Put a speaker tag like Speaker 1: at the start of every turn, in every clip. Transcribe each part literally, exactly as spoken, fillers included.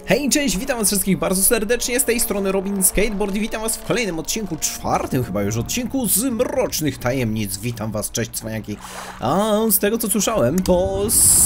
Speaker 1: Hej, cześć, witam was wszystkich bardzo serdecznie, z tej strony Robin Skateboard i witam was w kolejnym odcinku, czwartym chyba już odcinku z Mrocznych Tajemnic. Witam was, cześć cwaniaki. A z tego co słyszałem, to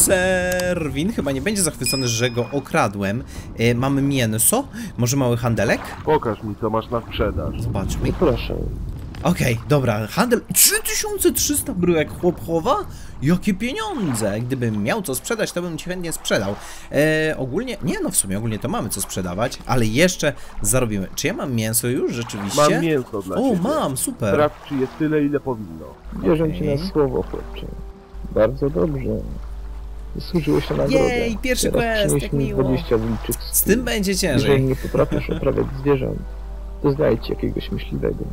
Speaker 1: Serwin chyba nie będzie zachwycony, że go okradłem. e, Mamy mięso, może mały handelek?
Speaker 2: Pokaż mi, co masz na sprzedaż.
Speaker 1: Zobaczmy.
Speaker 2: Proszę.
Speaker 1: Okej, okay, dobra, handel trzy tysiące trzysta bryłek chłop-chowa? Jakie pieniądze! Gdybym miał co sprzedać, to bym ci chętnie sprzedał. E, ogólnie, nie no w sumie, ogólnie to mamy co sprzedawać, ale jeszcze zarobimy. Czy ja mam mięso już rzeczywiście?
Speaker 2: Mam mięso dla
Speaker 1: O,
Speaker 2: ciebie.
Speaker 1: mam, super.
Speaker 2: Sprawdź, czy jest tyle, ile powinno.
Speaker 3: Wierzę
Speaker 1: Okay.
Speaker 3: ci na słowo, chłopcze. Bardzo dobrze. Zasłużyłeś na nagrodę.
Speaker 1: Jej, pierwszy
Speaker 3: Teraz
Speaker 1: quest,
Speaker 3: przynieś
Speaker 1: jak
Speaker 3: mi
Speaker 1: miło.
Speaker 3: dwadzieścia wilczych
Speaker 1: Z tym będzie
Speaker 3: Jeżeli
Speaker 1: ciężej.
Speaker 3: nie potrafisz uprawiać zwierząt, to znajdź jakiegoś myśliwego.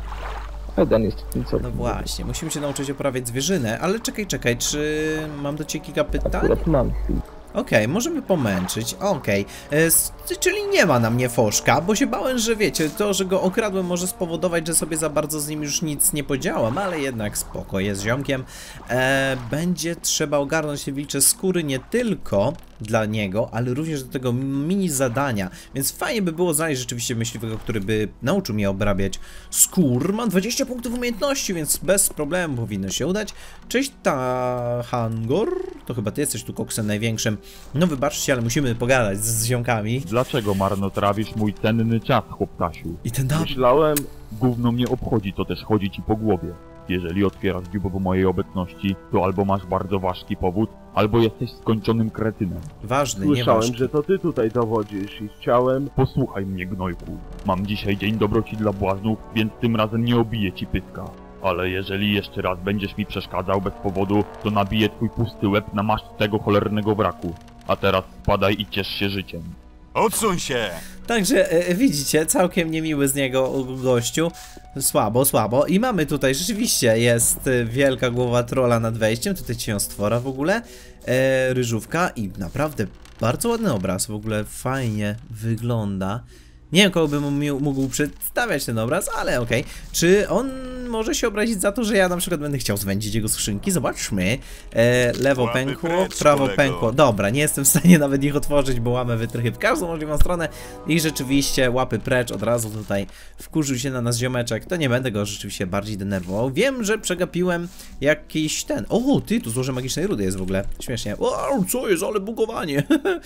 Speaker 3: Eden jest w tym całkiem.
Speaker 1: No właśnie, musimy się nauczyć uprawiać zwierzynę, ale czekaj, czekaj, czy mam do ciebie kilka pytań?
Speaker 3: Akurat mam chwilę.
Speaker 1: Okej, okay, możemy pomęczyć, okej, okay. Czyli nie ma na mnie foszka, bo się bałem, że wiecie, to, że go okradłem może spowodować, że sobie za bardzo z nim już nic nie podziałam, ale jednak spoko, jest ziomkiem. E, będzie trzeba ogarnąć te wilcze skóry nie tylko dla niego, ale również do tego mini zadania, więc fajnie by było znaleźć rzeczywiście myśliwego, który by nauczył mnie obrabiać skór. Mam dwadzieścia punktów umiejętności, więc bez problemu powinno się udać. Cześć, Tahangor, to chyba ty jesteś tu koksem największym. No wybaczcie, ale musimy pogadać z, z ziomkami.
Speaker 4: Dlaczego marnotrawisz mój cenny czas, chłoptasiu?
Speaker 1: I ten dam...
Speaker 2: Myślałem,
Speaker 4: Gówno mnie obchodzi, to też chodzi ci po głowie. Jeżeli otwierasz dziób w mojej obecności, to albo masz bardzo ważki powód, albo jesteś skończonym kretynem.
Speaker 1: Ważny,
Speaker 2: słyszałem,
Speaker 1: nieważny.
Speaker 2: że to ty tutaj dowodzisz i chciałem...
Speaker 4: Posłuchaj mnie, gnojku. Mam dzisiaj dzień dobroci dla błaznów, więc tym razem nie obiję ci pyska. Ale jeżeli jeszcze raz będziesz mi przeszkadzał bez powodu, to nabiję twój pusty łeb na maszt tego cholernego wraku. A teraz spadaj i ciesz się życiem.
Speaker 5: Odsuń się!
Speaker 1: Także e, widzicie, całkiem niemiły z niego gościu. Słabo, słabo. I mamy tutaj, rzeczywiście jest e, wielka głowa trolla nad wejściem. Tutaj cieniostwora w ogóle. E, ryżówka i naprawdę bardzo ładny obraz. W ogóle fajnie wygląda. Nie wiem, kogo bym mógł przedstawiać ten obraz, ale okej. Okay. Czy on może się obrazić za to, że ja na przykład będę chciał zwędzić jego skrzynki? Zobaczmy. E, lewo
Speaker 5: Łapy
Speaker 1: pękło,
Speaker 5: precz,
Speaker 1: prawo
Speaker 5: kolego.
Speaker 1: pękło. Dobra, nie jestem w stanie nawet ich otworzyć, bo łamy wytrychy w każdą możliwą stronę. I rzeczywiście łapy precz, od razu tutaj wkurzył się na nas ziomeczek. To nie będę go rzeczywiście bardziej denerwował. Wiem, że przegapiłem jakiś ten... O, ty, tu złoże magicznej rudy jest w ogóle. Śmiesznie. O, co jest, ale bugowanie.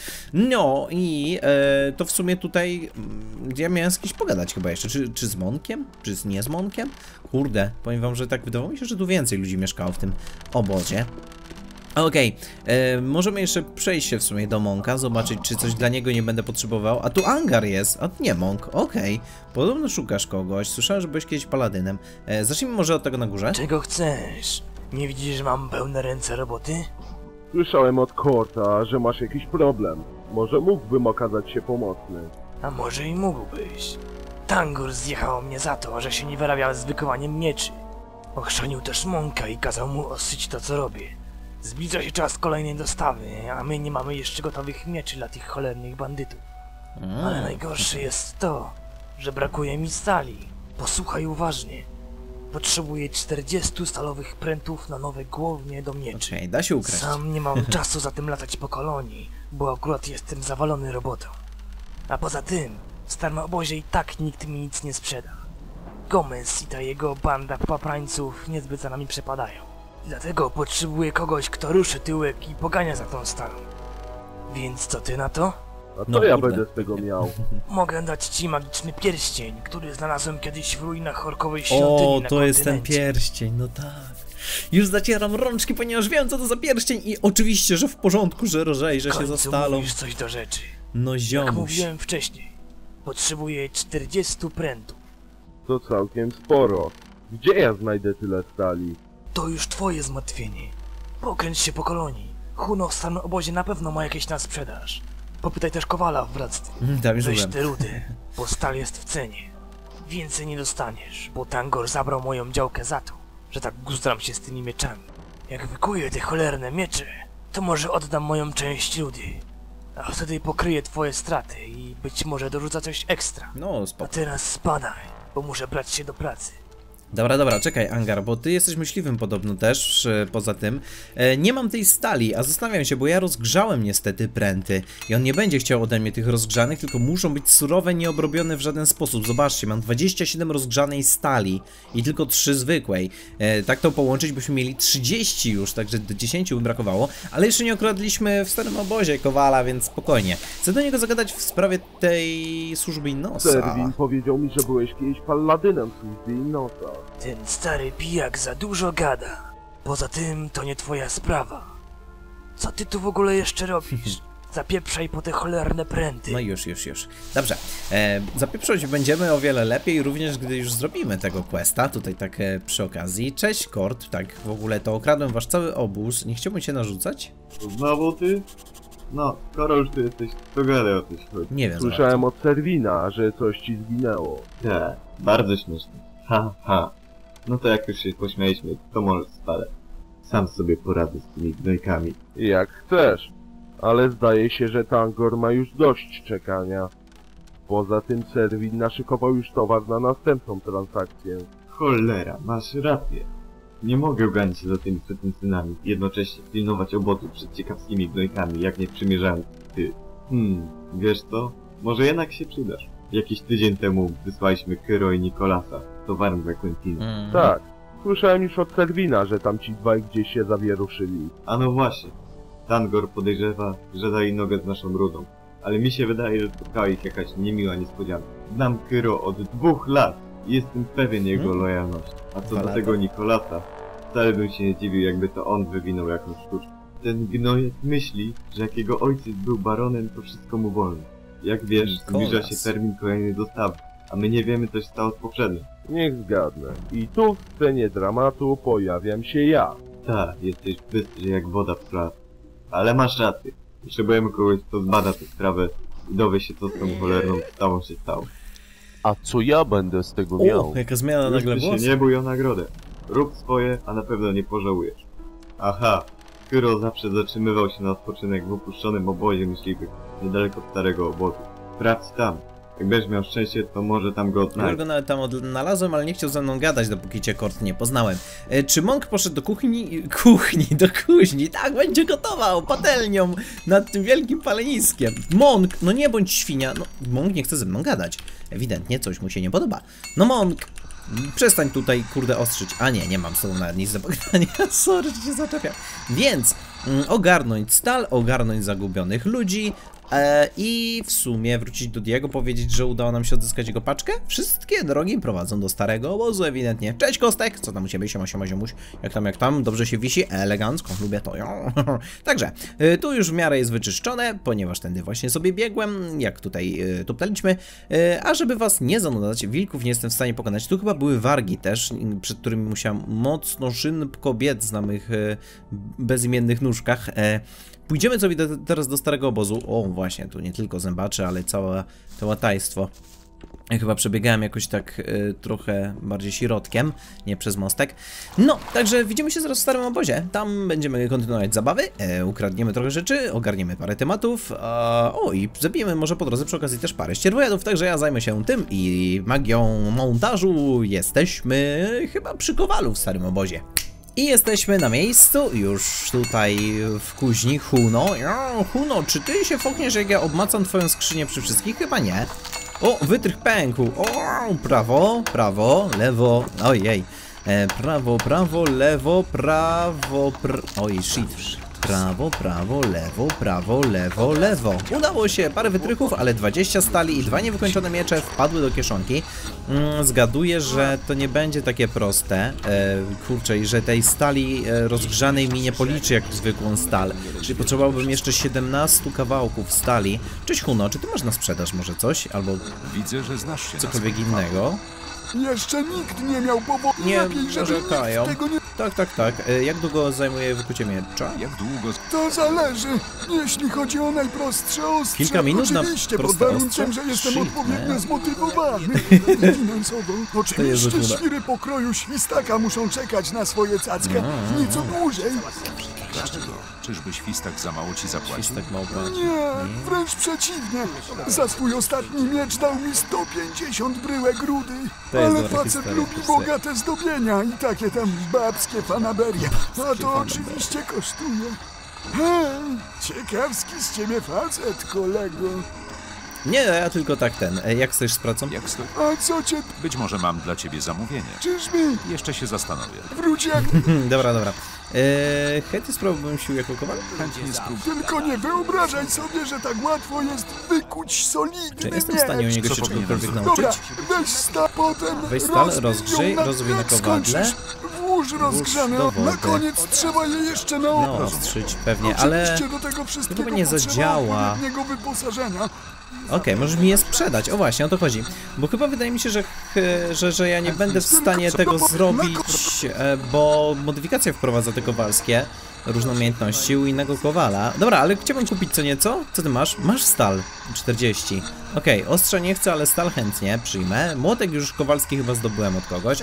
Speaker 1: No i e, to w sumie tutaj... Gdzie ja miałem z kimś pogadać chyba jeszcze, czy, czy z Monkiem, czy z nie z Monkiem? Kurde, powiem wam, że tak wydawało mi się, że tu więcej ludzi mieszkało w tym obozie. Okej, okay. Możemy jeszcze przejść się w sumie do Monka, zobaczyć, czy coś dla niego nie będę potrzebował. A tu Angar jest, a nie Monk, okej. Okay. Podobno szukasz kogoś, słyszałem, że byłeś kiedyś paladynem. E, zacznijmy może od tego na górze.
Speaker 6: Czego chcesz? Nie widzisz, że mam pełne ręce roboty?
Speaker 2: Słyszałem od Korta, że masz jakiś problem. Może mógłbym okazać się pomocny.
Speaker 6: A może i mógłbyś. Tangur zjechał mnie za to, że się nie wyrabiał z wykowaniem mieczy. Ochrzanił też Monka i kazał mu osyć to, co robię. Zbliża się czas kolejnej dostawy, a my nie mamy jeszcze gotowych mieczy dla tych cholernych bandytów.
Speaker 1: Mm.
Speaker 6: Ale najgorsze jest to, że brakuje mi stali. Posłuchaj uważnie. Potrzebuję czterdziestu stalowych prętów na nowe głownie do mieczy.
Speaker 1: Okej, okay, da się ukraść.
Speaker 6: Sam nie mam czasu za tym latać po kolonii, bo akurat jestem zawalony robotą. A poza tym, w starym obozie i tak nikt mi nic nie sprzeda. Gomez i ta jego banda paprańców niezbyt za nami przepadają. Dlatego potrzebuję kogoś, kto ruszy tyłek i pogania za tą stalą. Więc co ty na to?
Speaker 2: A co
Speaker 1: No,
Speaker 2: ja
Speaker 1: kurde.
Speaker 2: będę z tego miał?
Speaker 6: Mogę dać ci magiczny pierścień, który znalazłem kiedyś w ruinach orkowej świątyni
Speaker 1: O,
Speaker 6: na
Speaker 1: to jest ten
Speaker 6: kontynencie.
Speaker 1: pierścień, no tak. Już zacieram rączki, ponieważ wiem, co to za pierścień i oczywiście, że w porządku, że rozejrzę
Speaker 6: W
Speaker 1: się za
Speaker 6: końcu
Speaker 1: stalą.
Speaker 6: mówisz coś do rzeczy.
Speaker 1: No
Speaker 6: Jak
Speaker 1: ziomuś.
Speaker 6: mówiłem wcześniej, potrzebuję czterdziestu prętów.
Speaker 2: To całkiem sporo. Gdzie ja znajdę tyle stali?
Speaker 6: To już twoje zmartwienie. Pokręć się po kolonii. Huno w starym obozie na pewno ma jakieś na sprzedaż. Popytaj też Kowala w bractwie.
Speaker 1: Mm, Tam już
Speaker 6: Weź
Speaker 1: byłem.
Speaker 6: te rudy, bo stal jest w cenie. Więcej nie dostaniesz, bo Tangor zabrał moją działkę za to, że tak guzdram się z tymi mieczami. Jak wykuję te cholerne miecze, to może oddam moją część rudy. A wtedy pokryję twoje straty i być może dorzucę coś ekstra.
Speaker 1: No,
Speaker 6: A
Speaker 1: spoko.
Speaker 6: teraz spadaj, bo muszę brać się do pracy.
Speaker 1: Dobra, dobra, czekaj, Angar, bo ty jesteś myśliwym podobno też, e, poza tym. E, nie mam tej stali, a zastanawiam się, bo ja rozgrzałem niestety pręty i on nie będzie chciał ode mnie tych rozgrzanych, tylko muszą być surowe, nieobrobione w żaden sposób. Zobaczcie, mam dwadzieścia siedem rozgrzanej stali i tylko trzy zwykłej. E, tak to połączyć, byśmy mieli trzydzieści już, także do dziesięciu by brakowało, ale jeszcze nie okradliśmy w starym obozie Kowala, więc spokojnie. Chcę do niego zagadać w sprawie tej służby Inosa.
Speaker 2: Serwin powiedział mi, że byłeś kiedyś palladynem w służbie Inosa.
Speaker 6: Ten stary pijak za dużo gada. Poza tym to nie twoja sprawa. Co ty tu w ogóle jeszcze robisz? Zapieprzaj po te cholerne pręty.
Speaker 1: No już, już, już. Dobrze, e, zapieprzać będziemy o wiele lepiej, również gdy już zrobimy tego questa, tutaj tak e, przy okazji. Cześć Kord, tak w ogóle to okradłem wasz cały obóz, nie chciałbym cię narzucać?
Speaker 5: Znowu ty? No, skoro już tu jesteś, to gadaj o coś chodzi.
Speaker 1: Nie wiem.
Speaker 2: Słyszałem od Serwina, że coś ci zginęło.
Speaker 5: Tak, bardzo śmieszne. Ha, ha. No to jak już się pośmialiśmy, to może spalę. Sam sobie poradzę z tymi gnojkami.
Speaker 2: Jak chcesz. Ale zdaje się, że Tangor ma już dość czekania. Poza tym Serwin naszykował już towar na następną transakcję.
Speaker 5: Cholera, masz rację. Nie mogę ganić się za tymi pretensynami, jednocześnie pilnować obozu przed ciekawskimi gnojkami, jak nie przymierzając ty. Hmm, wiesz co? Może jednak się przydasz. Jakiś tydzień temu wysłaliśmy Kyro i Nikolasa z towarem dla Quentina.
Speaker 1: Mm.
Speaker 2: Tak. Słyszałem już od Serwina, że tam ci dwaj gdzieś się zawieruszyli.
Speaker 5: A no właśnie. Tangor podejrzewa, że dali nogę z naszą rudą. Ale mi się wydaje, że spotkała ich jakaś niemiła niespodzianka. Znam Kyro od dwóch lat i jestem pewien jego
Speaker 1: Hmm?
Speaker 5: lojalności. A co
Speaker 1: Dwa
Speaker 5: do
Speaker 1: lata.
Speaker 5: tego Nikolasa, wcale bym się nie dziwił, jakby to on wywinął jakąś sztuczkę. Ten gnojek myśli, że jak jego ojciec był baronem, to wszystko mu wolno. Jak wiesz,
Speaker 1: Nikolas.
Speaker 5: zbliża się termin kolejnej dostawy, a my nie wiemy, co się stało z poprzednim.
Speaker 2: Niech zgadnę. I tu w scenie dramatu pojawiam się ja.
Speaker 5: Tak, jesteś bystry jak woda w sprawie. Ale masz rację. Potrzebujemy kogoś, kto zbada tę sprawę i dowie się, co z tą cholerną stawą się stało.
Speaker 7: A co ja będę z tego
Speaker 1: O,
Speaker 7: miał?
Speaker 1: jaka zmiana
Speaker 5: Już
Speaker 1: nagle
Speaker 5: ty się
Speaker 1: głosu.
Speaker 5: nie bój o nagrodę. Rób swoje, a na pewno nie pożałujesz. Aha, Kyro zawsze zatrzymywał się na odpoczynek w opuszczonym obozie myśliwych, niedaleko starego obozu. Sprawdź tam. Jak będziesz miał szczęście, to może tam go
Speaker 1: Ja
Speaker 5: odnajdziesz.
Speaker 1: go nawet tam odnalazłem, ale nie chciał ze mną gadać, dopóki cię Kord nie poznałem. E, czy Monk poszedł do kuchni? Kuchni, do kuźni. Tak, będzie gotował patelnią nad tym wielkim paleniskiem. Monk, no nie bądź świnia. No, Monk nie chce ze mną gadać. Ewidentnie coś mu się nie podoba. No Monk, przestań tutaj, kurde, ostrzyć. A nie, nie mam z tobą nawet nic do pogadania. Sorry, że się zaczepiam. Więc mm, ogarnąć stal, ogarnąć zagubionych ludzi, E, I w sumie wrócić do Diego, powiedzieć, że udało nam się odzyskać jego paczkę. Wszystkie drogi prowadzą do starego obozu, ewidentnie. Cześć Kostek! Co tam u ciebie? Siema, siema, ziomuś. Jak tam, jak tam? Dobrze się wisi? Elegancko, lubię to. Także, y, tu już w miarę jest wyczyszczone, ponieważ tędy właśnie sobie biegłem, jak tutaj y, tuptaliśmy. Y, a żeby was nie zanudzać, wilków nie jestem w stanie pokonać. Tu chyba były wargi też, przed którymi musiałem mocno szybko biec na mych y, bezimiennych nóżkach. Y, Pójdziemy sobie do, teraz do starego obozu. O, właśnie, tu nie tylko zębacze, ale całe to łatajstwo. Ja chyba przebiegałem jakoś tak y, trochę bardziej środkiem, nie przez mostek. No, także widzimy się zaraz w starym obozie. Tam będziemy kontynuować zabawy, e, ukradniemy trochę rzeczy, ogarniemy parę tematów. E, o, i zabijemy może po drodze przy okazji też parę ścierwojadów, także ja zajmę się tym i magią montażu. Jesteśmy chyba przy Kowalu w starym obozie. I jesteśmy na miejscu, już tutaj w kuźni. Huno. O, Huno, czy ty się fokniesz, jak ja obmacam twoją skrzynię przy wszystkich? Chyba nie. O, wytrych pękł. O, prawo, prawo, lewo. Ojej. E, prawo, prawo, lewo, prawo, pr... Oj, shit. Prawo, prawo, lewo, prawo, lewo, lewo. Udało się, parę wytrychów, ale dwadzieścia stali i dwa niewykończone miecze wpadły do kieszonki. Mm, zgaduję, że to nie będzie takie proste. E, kurczę, i że tej stali e, rozgrzanej mi nie policzy jak zwykłą stal. Czyli potrzebowałbym jeszcze siedemnastu kawałków stali. Cześć Huno, czy ty masz na sprzedaż może coś? Albo
Speaker 8: Widzę, że znasz się
Speaker 1: cokolwiek
Speaker 8: na
Speaker 1: innego?
Speaker 9: Jeszcze nikt nie miał powodu
Speaker 1: Nie,
Speaker 9: lepiej, żeby
Speaker 1: narzekają.
Speaker 9: nikt tego nie...
Speaker 1: Tak, tak, tak. E, jak długo zajmuje wykucie miecza?
Speaker 8: Jak długo...
Speaker 9: To zależy. Jeśli chodzi o najprostsze ostrze,
Speaker 1: Kilka minut na
Speaker 9: oczywiście, pod
Speaker 1: proste
Speaker 9: warunkiem,
Speaker 1: ostrze?
Speaker 9: że jestem
Speaker 1: Shit,
Speaker 9: odpowiednio
Speaker 1: man.
Speaker 9: zmotywowany finansowo. Oczywiście
Speaker 1: nuda.
Speaker 9: świry pokroju świstaka muszą czekać na swoje cacka
Speaker 1: No.
Speaker 9: nieco dłużej.
Speaker 8: Dlaczego? Czyżby Świstak za mało ci zapłacił?
Speaker 1: Świstak mało płaci.
Speaker 9: Nie, wręcz przeciwnie. Za swój ostatni miecz dał mi sto pięćdziesiąt bryłek rudy.
Speaker 1: To jest
Speaker 9: Ale
Speaker 1: dobra
Speaker 9: facet
Speaker 1: historia,
Speaker 9: lubi
Speaker 1: kurczę.
Speaker 9: bogate zdobienia i takie tam babskie fanaberie. A to oczywiście kosztuje. Hej, ciekawski z ciebie facet, kolego.
Speaker 1: Nie, ja tylko tak ten. E, Jak chcesz z pracą?
Speaker 8: Jak sto...
Speaker 9: A co cię...
Speaker 8: Być może mam dla ciebie zamówienie.
Speaker 9: Czyżby?
Speaker 8: Jeszcze się zastanowię.
Speaker 9: Wróć jak...
Speaker 1: Dobra, dobra. Eee, chętnie spróbowałbym sił jako kowal?
Speaker 8: Chętnie spróbuję.
Speaker 9: Tylko nie wyobrażaj sobie, że tak łatwo jest wykuć solidny
Speaker 1: Czy jestem w stanie u
Speaker 9: miecz.
Speaker 1: niego się
Speaker 8: Co powinienem
Speaker 1: czegokolwiek
Speaker 8: zrobić?
Speaker 1: nauczyć?
Speaker 9: Dobra, weź sta, potem
Speaker 1: Weź stal,
Speaker 9: rozbij
Speaker 1: rozgrzyj,
Speaker 9: ją na-
Speaker 1: rozbij na
Speaker 9: jak
Speaker 1: kowadle.
Speaker 9: skończysz, Włóż rozgrzane,
Speaker 1: do
Speaker 9: a na
Speaker 1: wody.
Speaker 9: koniec trzeba je jeszcze
Speaker 1: No,
Speaker 9: naobrać.
Speaker 1: ostrzyć pewnie, ale...
Speaker 9: Oczywiście do tego wszystkiego
Speaker 1: chyba nie
Speaker 9: potrzeba
Speaker 1: zadziała.
Speaker 9: odpowiedniego wyposażenia.
Speaker 1: Okej, okay, możesz mi je sprzedać. O właśnie, o to chodzi. Bo chyba wydaje mi się, że, ch- że, że ja nie będę w stanie tego zrobić, e, bo modyfikacje wprowadza te kowalskie, różne umiejętności u innego kowala. Dobra, ale chciałbym kupić co nieco. Co ty masz? Masz stal. czterdzieści. Okej, okay, ostrza nie chcę, ale stal chętnie przyjmę. Młotek już kowalski chyba zdobyłem od kogoś.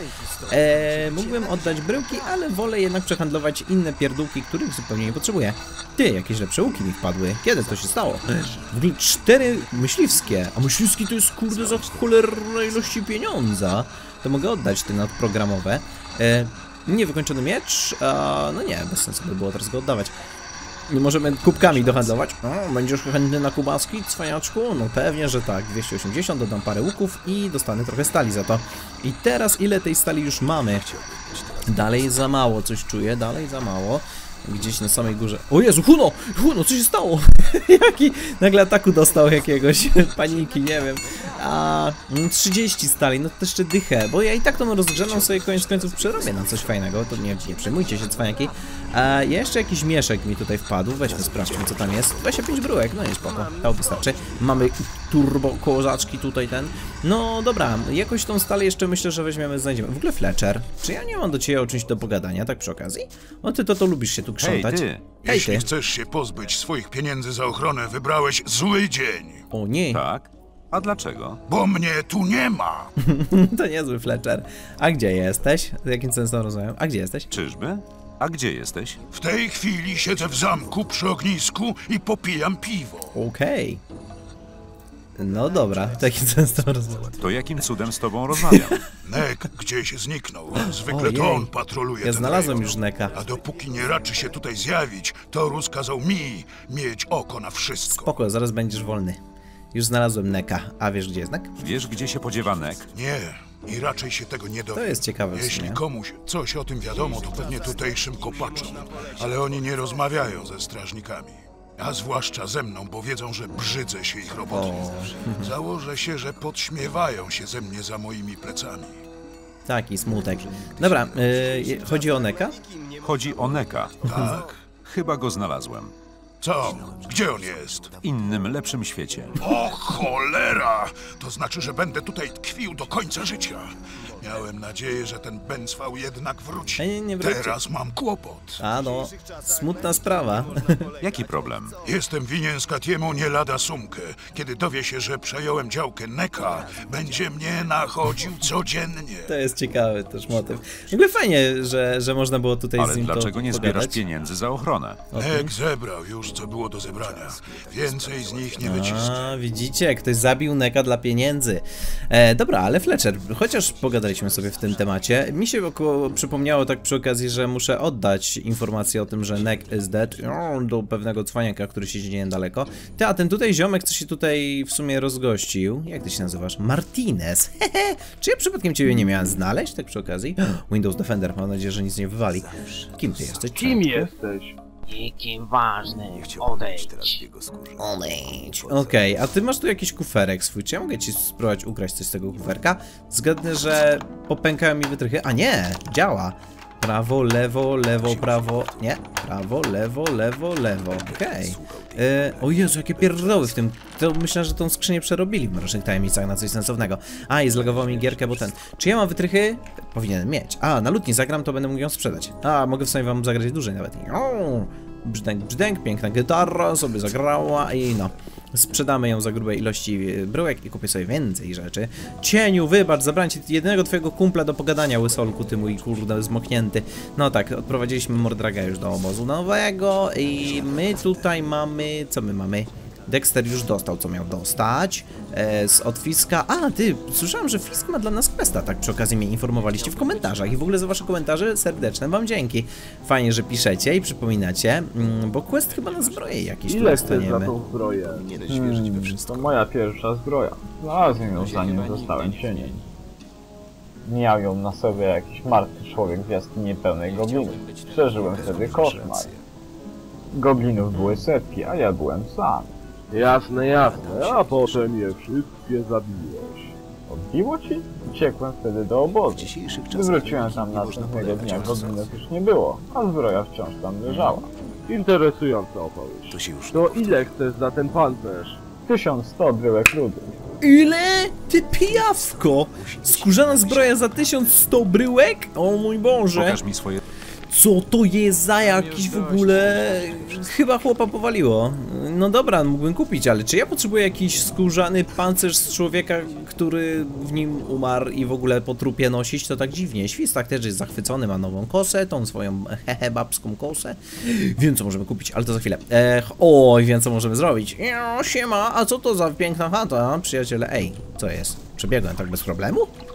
Speaker 1: E, mógłbym oddać bryłki, ale wolę jednak przehandlować inne pierdółki, których zupełnie nie potrzebuję. Ty, jakieś lepsze łuki mi wpadły. Kiedy to się stało? W ogóle cztery myśliwskie. A myśliwski to jest kurde za cholernej ilości pieniądza. To mogę oddać te nadprogramowe. E, Niewykończony miecz? A, no nie, bez sensu by było teraz go oddawać. Możemy kubkami dohandlować. O, będziesz chętny na kubaski, cwaniaczku? No pewnie, że tak. dwieście osiemdziesiąt, dodam parę łuków i dostanę trochę stali za to. I teraz ile tej stali już mamy? Dalej za mało, coś czuję, dalej za mało. Gdzieś na samej górze. O Jezu, Huno! Huno, co się stało? Jaki nagle ataku dostał jakiegoś paniki, nie wiem. A trzydzieści stali, no to jeszcze dychę, bo ja i tak tą rozgrzaną sobie koniec końców przerobię na coś fajnego, to nie, nie przejmujcie się, cwaniaki. A jeszcze jakiś mieszek mi tutaj wpadł, weźmy, sprawdźmy co tam jest. dwadzieścia pięć bryłek, no nie spoko, to wystarczy. Mamy turbo kozaczki tutaj ten. No dobra, jakoś tą stalę jeszcze myślę, że weźmiemy, znajdziemy. W ogóle Fletcher, czy ja nie mam do ciebie o czymś do pogadania, tak przy okazji? No ty to, to lubisz się tu krzątać.
Speaker 8: Hej, ty.
Speaker 1: Hej,
Speaker 9: Jeśli
Speaker 1: ty.
Speaker 9: chcesz się pozbyć swoich pieniędzy za ochronę, wybrałeś zły dzień.
Speaker 1: O nie,
Speaker 8: Tak? A dlaczego?
Speaker 9: Bo mnie tu nie ma.
Speaker 1: to niezły Fletcher. A gdzie jesteś? Z jakim sensem rozumiem? A gdzie jesteś?
Speaker 8: Czyżby? A gdzie jesteś?
Speaker 9: W tej chwili siedzę w zamku przy ognisku i popijam piwo.
Speaker 1: Okej. No dobra, w takim sensem rozumiem.
Speaker 8: To jakim cudem z tobą rozmawiam?
Speaker 9: Nek gdzieś zniknął. Zwykle
Speaker 1: Ojej.
Speaker 9: to on patroluje
Speaker 1: Ja
Speaker 9: ten
Speaker 1: znalazłem
Speaker 9: rejon.
Speaker 1: już Neka.
Speaker 9: A dopóki nie raczy się tutaj zjawić, to rozkazał mi mieć oko na wszystko.
Speaker 1: Spoko, zaraz będziesz wolny. Już znalazłem Neka. A wiesz gdzie jest Nek?
Speaker 8: Wiesz, gdzie się podziewa Nek?
Speaker 9: Nie, i raczej się tego nie
Speaker 1: To
Speaker 9: dowie.
Speaker 1: jest ciekawe w
Speaker 9: Jeśli
Speaker 1: sumie.
Speaker 9: komuś coś o tym wiadomo, to pewnie tutejszym kopaczom. Ale oni nie rozmawiają ze strażnikami. A zwłaszcza ze mną, bo wiedzą, że brzydzę się ich robotą. Założę się, że podśmiewają się ze mnie za moimi plecami.
Speaker 1: Taki smutek. Dobra, yy, chodzi o Neka?
Speaker 8: Chodzi o Neka.
Speaker 9: Tak?
Speaker 8: Chyba go znalazłem.
Speaker 9: Co? Gdzie on jest?
Speaker 8: W innym, lepszym świecie.
Speaker 9: O cholera! To znaczy, że będę tutaj tkwił do końca życia. Miałem nadzieję, że ten Benzwał jednak wróci.
Speaker 1: A nie, nie wróci.
Speaker 9: Teraz mam kłopot.
Speaker 1: A no, smutna sprawa.
Speaker 8: Jaki problem?
Speaker 9: Jestem winien Skatiemu nie lada sumkę. Kiedy dowie się, że przejąłem działkę Neka, będzie mnie nachodził codziennie.
Speaker 1: To jest ciekawy też motyw. W ogóle fajnie, że, że można było tutaj
Speaker 8: Ale
Speaker 1: z nim
Speaker 8: dlaczego
Speaker 1: to
Speaker 8: nie zbierasz
Speaker 1: pogadać.
Speaker 8: pieniędzy za ochronę?
Speaker 9: Nek zebrał już, co było do zebrania. Więcej z nich nie wycisnę.
Speaker 1: A, widzicie, ktoś zabił Neka dla pieniędzy. E, dobra, ale Fletcher, chociaż pogadaliśmy sobie w tym temacie, mi się około przypomniało tak przy okazji, że muszę oddać informację o tym, że Nek is dead o, do pewnego cwaniaka, który siedzi niedaleko. Ty, a ten tutaj ziomek, co się tutaj w sumie rozgościł, jak ty się nazywasz? Martinez. Hehe, czy ja przypadkiem ciebie nie miałem znaleźć, tak przy okazji? Windows Defender, mam nadzieję, że nic nie wywali. Kim ty jesteś?
Speaker 2: Kim jesteś?
Speaker 10: Nikim ważny, odejdź.
Speaker 1: Odejdź. Okej, okay, a ty masz tu jakiś kuferek swój, czy ja mogę ci spróbować ukraść coś z tego kuferka? Zgadnę, że popękają mi wytrychy. A nie, działa. Prawo, lewo, lewo, prawo. Nie, prawo, lewo, lewo, lewo. Okej. Okay. O Jezu, jakie pierdoły w tym. To myślę, że tą skrzynię przerobili w Mrocznych Tajemnicach na coś sensownego. A, i zlogował mi gierkę, bo ten. Czy ja mam wytrychy? Powinienem mieć. A, na lutni zagram, to będę mógł ją sprzedać. A, mogę w sumie wam zagrać dłużej nawet. O, brzdęk, brzdęk, piękna gitara sobie zagrała i no. sprzedamy ją za grube ilości bryłek i kupię sobie więcej rzeczy. Cieniu, wybacz, zabrałem ci jedynego twojego kumpla do pogadania, łysolku, ty mój kurde zmoknięty. No tak, odprowadziliśmy Mordraga już do obozu nowego i my tutaj mamy... co my mamy? Dexter już dostał, co miał dostać e, z od Fiska. A, ty, słyszałem, że Fisk ma dla nas questa, tak przy okazji mnie informowaliście w komentarzach i w ogóle za wasze komentarze serdeczne wam dzięki. Fajnie, że piszecie i przypominacie, mm, bo quest chyba na zbroję jakiś
Speaker 2: Ile
Speaker 1: tu
Speaker 2: chcesz
Speaker 1: dostaniemy.
Speaker 2: za tą zbroję?
Speaker 3: Hmm, to moja pierwsza zbroja. Znalazłem ją zanim zostałem cieniem. Miał ją na sobie jakiś martwy człowiek w jaskini pełnej goblinów. Przeżyłem wtedy koszmar. Goblinów były setki, a ja byłem sam.
Speaker 2: Jasne, jasne, a potem je wszystkie zabiłeś.
Speaker 3: Odbiło ci? Uciekłem wtedy do obozu. Gdy wróciłem tam następnego dnia, goblinów już nie było, a zbroja wciąż tam leżała.
Speaker 2: Interesująca opowieść. To ile chcesz za ten pancerz?
Speaker 3: tysiąc sto bryłek rudy.
Speaker 1: Ile? Ty pijawko! Skórzana zbroja za tysiąc sto bryłek? O mój Boże!
Speaker 8: Pokaż mi swoje...
Speaker 1: Co to jest za jakiś w ogóle... Chyba chłopa powaliło. No dobra, mógłbym kupić, ale czy ja potrzebuję jakiś skórzany pancerz z człowieka, który w nim umarł i w ogóle po trupie nosić? To tak dziwnie. Świstak też jest zachwycony, ma nową kosę, tą swoją hehe babską kosę. Wiem, co możemy kupić, ale to za chwilę. Ech, oj, wiem, co możemy zrobić. Ja, siema, a co to za piękna chata, przyjaciele? Ej, co jest? Przebiegłem tak bez problemu?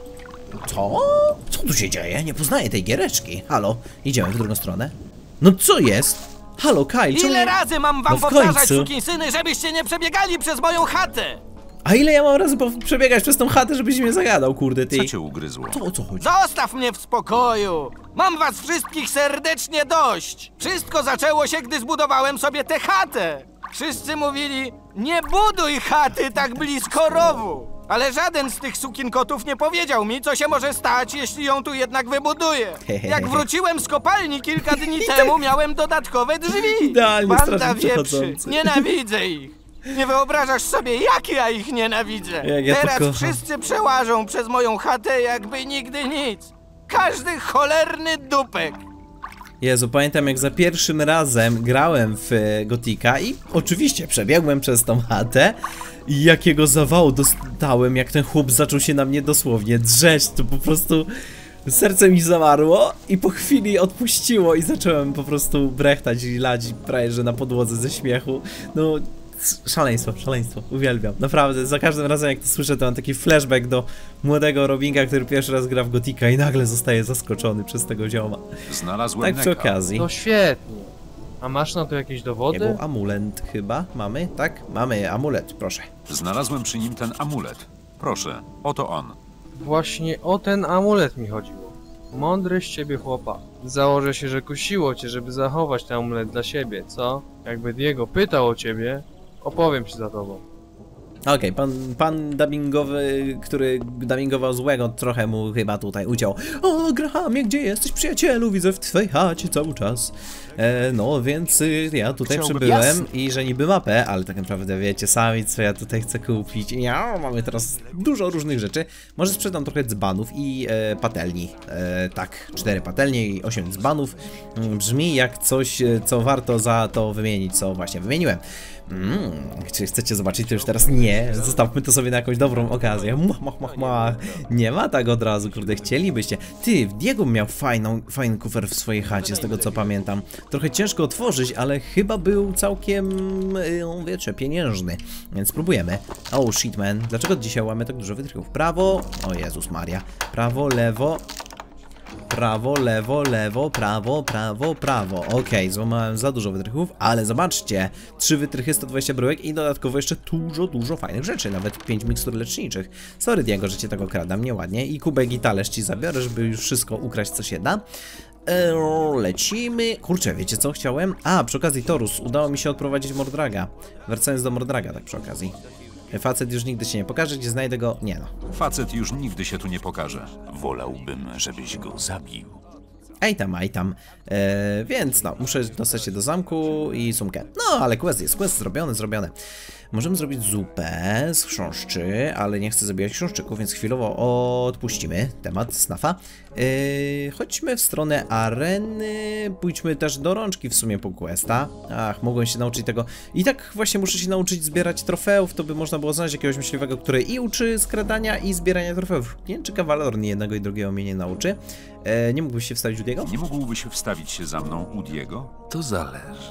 Speaker 1: Co? Co tu się dzieje? Nie poznaję tej giereczki. Halo, idziemy w drugą stronę. No co jest? Halo, Kyle, czemu...
Speaker 11: Ile razy mam wam
Speaker 1: no w
Speaker 11: powtarzać,
Speaker 1: końcu.
Speaker 11: sukinsyny, żebyście nie przebiegali przez moją chatę?
Speaker 1: A ile ja mam razy przebiegać przez tą chatę, żebyś mnie zagadał, kurde, ty?
Speaker 8: Co cię ugryzło?
Speaker 1: Co, o co chodzi?
Speaker 11: Zostaw mnie w spokoju! Mam was wszystkich serdecznie dość! Wszystko zaczęło się, gdy zbudowałem sobie tę chatę! Wszyscy mówili, nie buduj chaty tak blisko rowu! Ale żaden z tych sukinkotów nie powiedział mi, co się może stać, jeśli ją tu jednak wybuduję. Jak wróciłem z kopalni kilka dni temu, miałem dodatkowe drzwi.
Speaker 1: Idealnie,
Speaker 11: Banda
Speaker 1: strasznie
Speaker 11: wieprzy,
Speaker 1: przechodzący.
Speaker 11: nienawidzę ich. Nie wyobrażasz sobie, jak ja ich nienawidzę.
Speaker 1: Jak ja to
Speaker 11: Teraz
Speaker 1: kocham.
Speaker 11: wszyscy przełażą przez moją chatę, jakby nigdy nic. Każdy cholerny dupek.
Speaker 1: Jezu, pamiętam jak za pierwszym razem grałem w Gotika i oczywiście przebiegłem przez tą chatę i jakiego zawału dostałem, jak ten chłop zaczął się na mnie dosłownie drzeć, to po prostu serce mi zamarło i po chwili odpuściło i zacząłem po prostu brechtać i lać prawie że na podłodze ze śmiechu. No, szaleństwo, szaleństwo, uwielbiam. Naprawdę, za każdym razem jak to słyszę, to mam taki flashback do młodego Robinga, który pierwszy raz gra w Gotika i nagle zostaje zaskoczony przez tego zioma.
Speaker 8: Znalazłem
Speaker 1: Tak przy
Speaker 8: neka.
Speaker 1: okazji.
Speaker 12: No świetnie. A masz na to jakieś
Speaker 1: Nie
Speaker 12: dowody?
Speaker 1: był amulet chyba? Mamy? Tak? Mamy amulet, proszę.
Speaker 8: Znalazłem przy nim ten amulet. Proszę, oto on.
Speaker 12: Właśnie o ten amulet mi chodziło. Mądry z ciebie chłopa. Założę się, że kusiło cię, żeby zachować ten amulet dla siebie, co? Jakby Diego pytał o ciebie, opowiem ci za tobą.
Speaker 1: Okej, okay, pan, pan dubbingowy, który dubbingował złego, trochę mu chyba tutaj uciął. O, Grahamie, gdzie jesteś, przyjacielu? Widzę w twojej chacie cały czas. E, no, więc y, ja tutaj
Speaker 8: Chciałbym-
Speaker 1: przybyłem
Speaker 8: Jasne.
Speaker 1: i że niby mapę, ale tak naprawdę wiecie sami, co ja tutaj chcę kupić. Ja, mamy teraz dużo różnych rzeczy. Może sprzedam trochę dzbanów i e, patelni. E, tak, cztery patelnie i osiem dzbanów. Mm, Brzmi jak coś, e, co warto za to wymienić, co właśnie wymieniłem. Mm, czy chcecie zobaczyć to już teraz? Nie, zostawmy to sobie na jakąś dobrą okazję. Mach, mach, mach, mach. Nie ma tak od razu, kurde, chcielibyście. Ty, Diego miał fajną, fajny kufer w swojej chacie, z tego co pamiętam. Trochę ciężko otworzyć, ale chyba był całkiem, yy, wiecie, pieniężny. Więc spróbujemy. Oh shit, man. Dlaczego dzisiaj mamy tak dużo wytrychów? Prawo, o Jezus Maria. Prawo, lewo. Prawo, lewo, lewo, prawo, prawo, prawo. Okej, okay, złamałem za dużo wytrychów, ale zobaczcie. Trzy wytrychy, sto dwadzieścia bryłek i dodatkowo jeszcze dużo, dużo fajnych rzeczy. Nawet pięć mikstur leczniczych. Sorry, Diego, że cię tak okradam, nieładnie. I kubek i talerz ci zabiorę, żeby już wszystko ukraść, co się da. Eee, lecimy. Kurczę, wiecie co chciałem? A, przy okazji Torus, udało mi się odprowadzić Mordraga. Wracając do Mordraga, tak przy okazji. Facet już nigdy się nie pokaże, gdzie znajdę go? Nie no.
Speaker 8: Facet już nigdy się tu nie pokaże. Wolałbym, żebyś go zabił.
Speaker 1: Ej tam, aj tam. E, więc no, muszę dostać się do zamku i sumkę. No, ale quest jest, quest zrobiony, zrobione. Możemy zrobić zupę z chrząszczy, ale nie chcę zabijać chrząszczyków, więc chwilowo odpuścimy temat snafa. Yy, chodźmy w stronę areny, pójdźmy też do rączki w sumie po questa. Ach, mogłem się nauczyć tego. I tak właśnie muszę się nauczyć zbierać trofeów, to by można było znaleźć jakiegoś myśliwego, który i uczy skradania i zbierania trofeów. Nie wiem, czy Kawalor nie jednego i drugiego mnie nie nauczy. Yy, nie mógłbyś się wstawić u Diego?
Speaker 8: Nie mógłbyś wstawić się za mną u Diego?
Speaker 13: To zależy.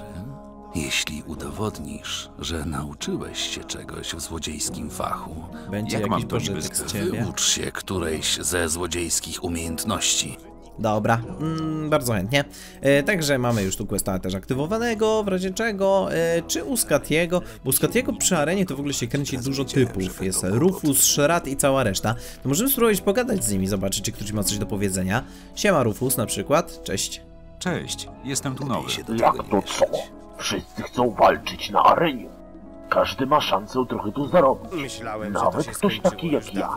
Speaker 13: Jeśli udowodnisz, że nauczyłeś się czegoś w złodziejskim fachu,
Speaker 1: będzie
Speaker 8: jak
Speaker 1: jakiś pożytek z ciebie.
Speaker 13: Wyucz się którejś ze złodziejskich umiejętności.
Speaker 1: Dobra, mm, bardzo chętnie. E, także mamy już tu questa też aktywowanego, w razie czego, e, czy u Skatiego, bo u Skatiego przy arenie to w ogóle się kręci dużo typów, jest Rufus, Shrat i cała reszta, to możemy spróbować pogadać z nimi, zobaczyć, czy ktoś ma coś do powiedzenia. Siema Rufus na przykład, cześć.
Speaker 8: Cześć, jestem tu nowy.
Speaker 14: Jak to co? Wszyscy chcą walczyć na arenie. Każdy ma szansę trochę tu zarobić.
Speaker 15: Myślałem,
Speaker 14: Nawet
Speaker 15: że to
Speaker 14: ktoś taki jak ja.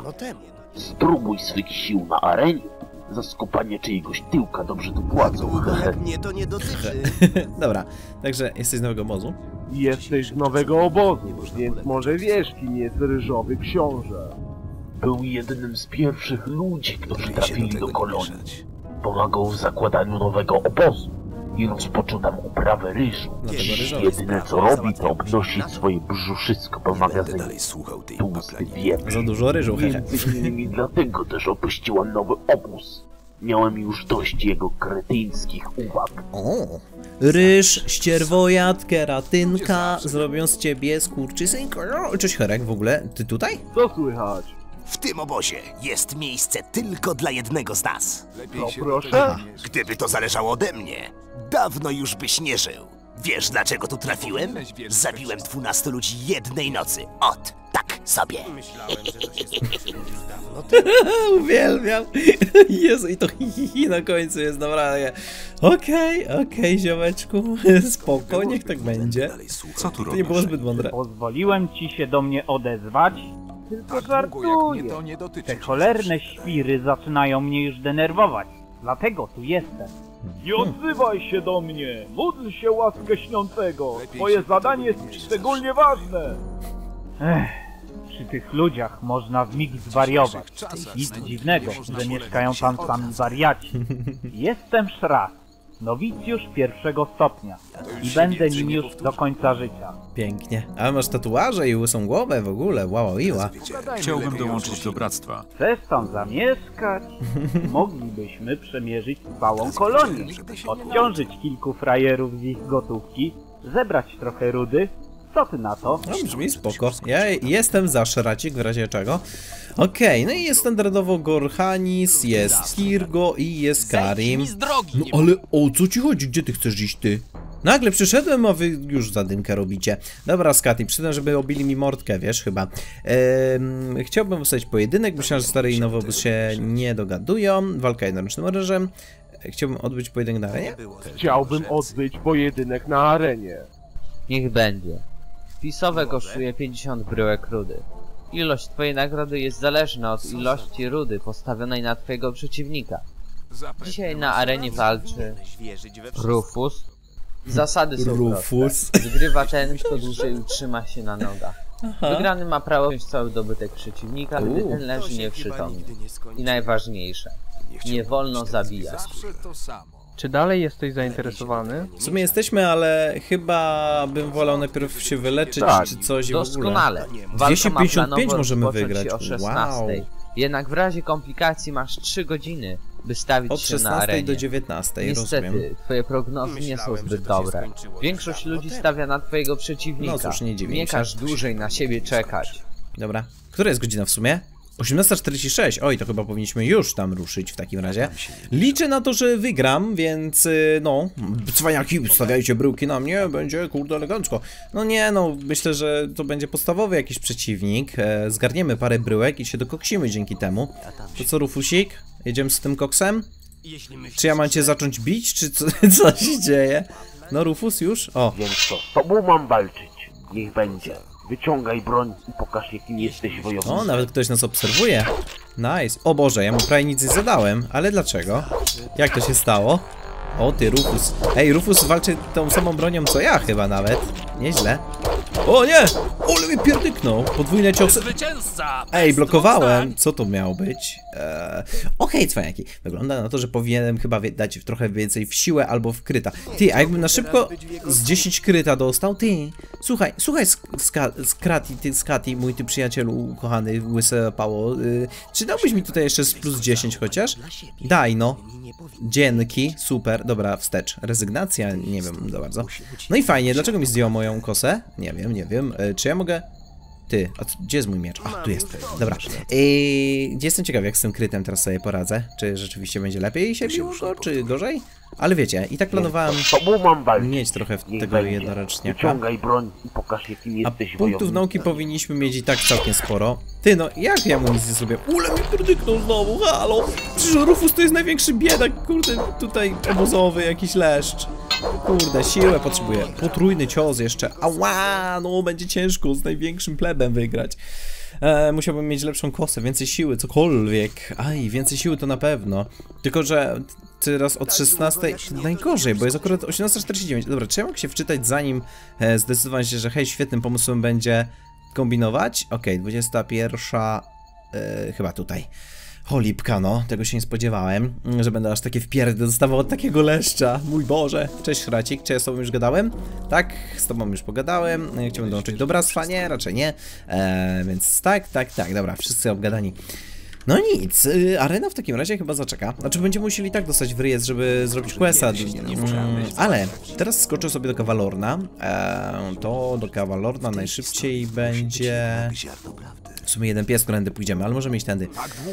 Speaker 14: Spróbuj swych sił na arenie. Za skopanie czyjegoś tyłka dobrze tu płacą.
Speaker 15: Mnie to nie dotyczy.
Speaker 1: Dobra, także jesteś z nowego obozu?
Speaker 2: Jesteś z nowego obozu, więc może wiesz, kim jest Ryżowy Książę.
Speaker 14: Był jednym z pierwszych ludzi, którzy trafili do kolonii. Pomagał w zakładaniu nowego obozu i rozpoczął tam uprawę ryżu. Jedyne co robi, to obnosić swoje brzuszysko po magazynie. Tłusty wieprz.
Speaker 1: Za dużo ryżu, hehe.
Speaker 14: Między innymi dlatego też opuściłam nowy obóz. Miałem już dość jego kretyńskich uwag.
Speaker 1: O, ryż, ścierwojad, keratynka zrobią z ciebie skurczysynko. Cześć Herek, w ogóle, ty tutaj?
Speaker 2: Co słychać?
Speaker 15: W tym obozie jest miejsce tylko dla jednego z nas.
Speaker 2: No proszę?
Speaker 15: Gdyby to zależało ode mnie, dawno już byś nie żył. Wiesz, dlaczego tu trafiłem? Zabiłem dwunastu ludzi jednej nocy. Ot, tak sobie. Myślałem, że to się skończyło już dawno.
Speaker 1: Uwielbiam. Jezu, i to hi, hi, hi na końcu jest naprawdę. Okej, okay, okej, okay, ziomeczku. Spoko, niech tak będzie.
Speaker 8: Co tu
Speaker 1: robisz? To nie było zbyt mądre.
Speaker 16: Pozwoliłem ci się do mnie odezwać? Tylko żartuję. Te cholerne świry zaczynają mnie już denerwować. Dlatego tu jestem.
Speaker 17: Nie odzywaj się do mnie! Módl się łaskę śniącego! Twoje zadanie jest szczególnie ważne!
Speaker 16: Ech, przy tych ludziach można w mig zwariować. Nic dziwnego, że mieszkają tam sami wariaci. Jestem Shrat, nowicjusz pierwszego stopnia i będę nim już do końca życia.
Speaker 1: Pięknie. A masz tatuaże i łysą głowę w ogóle, wow, iła.
Speaker 8: Chciałbym dołączyć do bractwa.
Speaker 16: Chcesz tam zamieszkać? Moglibyśmy przemierzyć całą kolonię, odciążyć kilku frajerów z ich gotówki, zebrać trochę rudy. Co ty na to?
Speaker 1: No brzmi spoko. Ja jestem za Shracik w razie czego. Okej, okay, no i jest standardowo Gorhanis, jest Kirgo i jest Karim. No ale o co ci chodzi? Gdzie ty chcesz iść ty? Nagle przyszedłem, a wy już zadymkę robicie. Dobra, Skati, przyszedłem, żeby obili mi mordkę, wiesz, chyba. Ehm, chciałbym wstać pojedynek, myślałem, że stary i nowy obóz się nie dogadują. Walka jednoręcznym orężem. Chciałbym odbyć pojedynek na arenie?
Speaker 2: Chciałbym odbyć pojedynek na arenie.
Speaker 18: Niech będzie. Spisowe kosztuje pięćdziesiąt bryłek rudy. Ilość twojej nagrody jest zależna od ilości rudy postawionej na twojego przeciwnika. Dzisiaj na arenie walczy Rufus. Zasady są
Speaker 1: Rufus.
Speaker 18: proste. Wygrywa ten, kto dłużej utrzyma się na nogach. Aha. Wygrany ma prawo wziąć cały dobytek przeciwnika, gdy ten leży nieprzytomny. I najważniejsze, nie wolno zabijać.
Speaker 12: Czy dalej jesteś zainteresowany?
Speaker 1: W sumie jesteśmy, ale chyba bym wolał najpierw się wyleczyć,
Speaker 2: tak.
Speaker 1: czy coś
Speaker 18: Doskonale.
Speaker 1: w ogóle. dwieście pięćdziesiąt pięć możemy wygrać.
Speaker 18: O szesnastej. Wow. Jednak w razie komplikacji masz trzy godziny, by stawić
Speaker 1: Od
Speaker 18: się na arenie.
Speaker 1: Od szesnastej do dziewiętnastej,
Speaker 18: Niestety,
Speaker 1: rozumiem.
Speaker 18: twoje prognozy nie są zbyt dobre. Większość ludzi stawia na twojego przeciwnika.
Speaker 1: No cóż, nie dziwię się.
Speaker 18: Nie każ dłużej na siebie czekać.
Speaker 1: Dobra. Która jest godzina w sumie? osiemnasta czterdzieści sześć. Oj, to chyba powinniśmy już tam ruszyć w takim razie. Liczę na to, że wygram, więc no, cwaniaki, stawiajcie bryłki na mnie, będzie kurde elegancko. No nie, no, myślę, że to będzie podstawowy jakiś przeciwnik. E, zgarniemy parę bryłek i się dokoksimy dzięki temu. To co, Rufusik? Jedziemy z tym koksem? Czy ja mam cię zacząć bić, czy co, co się dzieje? No, Rufus już? O.
Speaker 14: Więc to z tobą mam walczyć. Niech będzie. Wyciągaj broń i pokaż, jakim jesteś wojownikiem.
Speaker 1: O, nawet ktoś nas obserwuje. Nice. O Boże, ja mu prawie nic nie zadałem, ale dlaczego? Jak to się stało? O ty, Rufus. Ej, Rufus walczy tą samą bronią co ja chyba nawet. Nieźle. O nie! Ole mnie pierdyknął. Podwójne ciosy. Ej, blokowałem. Co to miało być? Eee... Okej, okay, cwaniaki. Wygląda na to, że powinienem chyba dać trochę więcej w siłę albo w kryta. Ty, a jakbym na szybko z dziesięć kryta dostał? Ty, słuchaj, słuchaj, Skrati, ty, Skati, mój ty przyjacielu kochany, łyse pało. Yy, czy dałbyś mi tutaj jeszcze z plus dziesięć chociaż? Daj no. Dzięki, super, dobra, wstecz. Rezygnacja? Nie wiem za bardzo. No i fajnie, dlaczego mi zdjął moją kosę? Nie wiem, nie wiem. E, czy ja mogę... Ty, a gdzie jest mój miecz? Ach, tu jest. Dobra. I gdzie jestem ciekaw, jak z tym krytem teraz sobie poradzę. Czy rzeczywiście będzie lepiej się biło go, czy gorzej? Ale wiecie, i tak planowałem mieć trochę tego jednoroczniaka.
Speaker 14: Wyciągaj broń i pokaż, jakim jesteś
Speaker 1: A punktów nauki powinniśmy mieć i tak całkiem sporo. Ty, no jak ja mu nic nie zrobię? Ule mi pierdyknął znowu, halo! Przecież Rufus to jest największy biedak, kurde, tutaj obozowy jakiś leszcz. Kurde, siłę potrzebuję. Potrójny cios jeszcze. Ała, no będzie ciężko z największym plebem wygrać. E, musiałbym mieć lepszą kosę, więcej siły, cokolwiek. Aj, więcej siły to na pewno. Tylko, że teraz od szesnastej najgorzej, bo jest akurat osiemnasta czterdzieści dziewięć. Dobra, czy ja mogę się wczytać, zanim e, zdecydowałem się, że hej, świetnym pomysłem będzie kombinować? Okej, okay, dwudziesta pierwsza e, chyba tutaj. Cholipka, no, tego się nie spodziewałem, że będę aż takie wpierdy dostawał od takiego leszcza. Mój Boże. Cześć, Chracik, czy ja z tobą już gadałem? Tak, z tobą już pogadałem. Chciałbym dołączyć do bractwa, nie, raczej nie. Eee, więc tak, tak, tak, dobra, wszyscy obgadani. No nic, y, arena w takim razie chyba zaczeka. Znaczy będziemy musieli tak dostać w ryjec, żeby zrobić questa. Mm, ale teraz skoczę sobie do Kawalorna. Eee, to do Kawalorna najszybciej będzie... W sumie jeden pies, którędy pójdziemy, ale możemy iść tędy.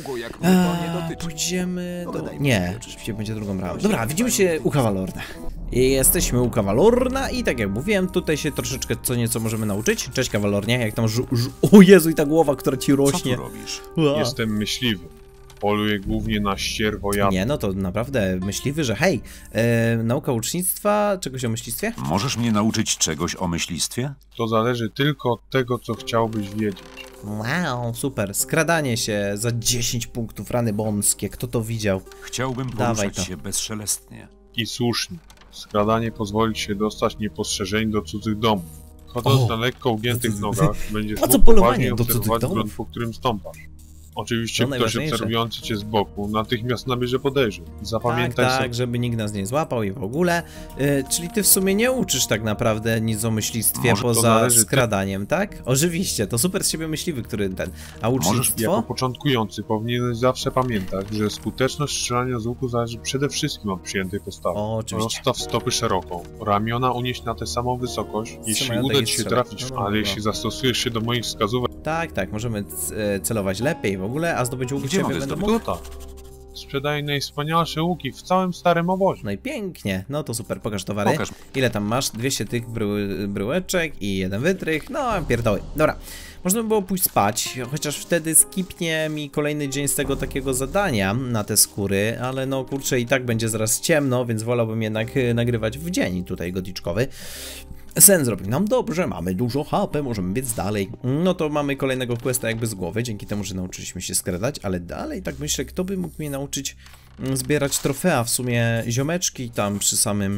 Speaker 1: A, pójdziemy do... Nie, oczywiście będzie drugą bramą. Dobra, widzimy się u Kawalorna. I jesteśmy u Kawalorna i tak jak mówiłem, tutaj się troszeczkę co nieco możemy nauczyć. Cześć Kawalornie, jak tam żu... żu... O Jezu, i ta głowa, która ci rośnie.
Speaker 19: Co tu robisz? Jestem myśliwy. Poluję głównie na ścierwojady.
Speaker 1: Nie, no to naprawdę myśliwy, że hej, e, nauka ucznictwa, czegoś o myślistwie?
Speaker 8: Możesz mnie nauczyć czegoś o myślistwie?
Speaker 19: To zależy tylko od tego, co chciałbyś wiedzieć.
Speaker 1: Wow, super. Skradanie się za dziesięć punktów, rany bonskie. Kto to widział?
Speaker 8: Chciałbym poruszać się bezszelestnie.
Speaker 19: I słusznie. Skradanie pozwoli się dostać niepostrzeżeni do cudzych domów. Chodząc o, na lekko ugiętych nogach, będziesz mógł poważnie obserwować grunt, po którym stąpasz. Oczywiście ktoś obserwujący cię z boku natychmiast nabierze podejrzeń. Zapamiętaj
Speaker 1: tak,
Speaker 19: sobie.
Speaker 1: Tak, żeby nikt nas nie złapał i w ogóle. Yy, czyli ty w sumie nie uczysz tak naprawdę nic o myślistwie Może poza skradaniem, ty... tak? Oczywiście, to super z siebie myśliwy, który ten... A ucznictwo?
Speaker 19: Możesz, jako początkujący powinieneś zawsze pamiętać, że skuteczność strzelania z łuku zależy przede wszystkim od przyjętej postawy.
Speaker 1: O, oczywiście.
Speaker 19: Rozstaw stopy szeroko. Ramiona unieś na tę samą wysokość. Jeśli uda ci się trafić, no, no, ale no. jeśli zastosujesz się do moich wskazówek...
Speaker 1: Tak, tak, możemy celować lepiej w ogóle, a zdobyć łuk ciebie będę mógł?
Speaker 19: Tak. Sprzedaję najwspanialsze łuki w całym starym obozie.
Speaker 1: No i pięknie, no to super, pokaż towary.
Speaker 8: Pokaż.
Speaker 1: Ile tam masz? dwieście tych bry bryłeczek i jeden wytrych, no pierdoły. Dobra, można by było pójść spać, chociaż wtedy skipnie mi kolejny dzień z tego takiego zadania na te skóry, ale no kurczę, i tak będzie zaraz ciemno, więc wolałbym jednak nagrywać w dzień tutaj godliczkowy. Sen zrobił nam dobrze, mamy dużo H P, możemy biec dalej. No to mamy kolejnego questa jakby z głowy, dzięki temu, że nauczyliśmy się skradać, ale dalej tak myślę, kto by mógł mnie nauczyć zbierać trofea, w sumie ziomeczki tam przy samym,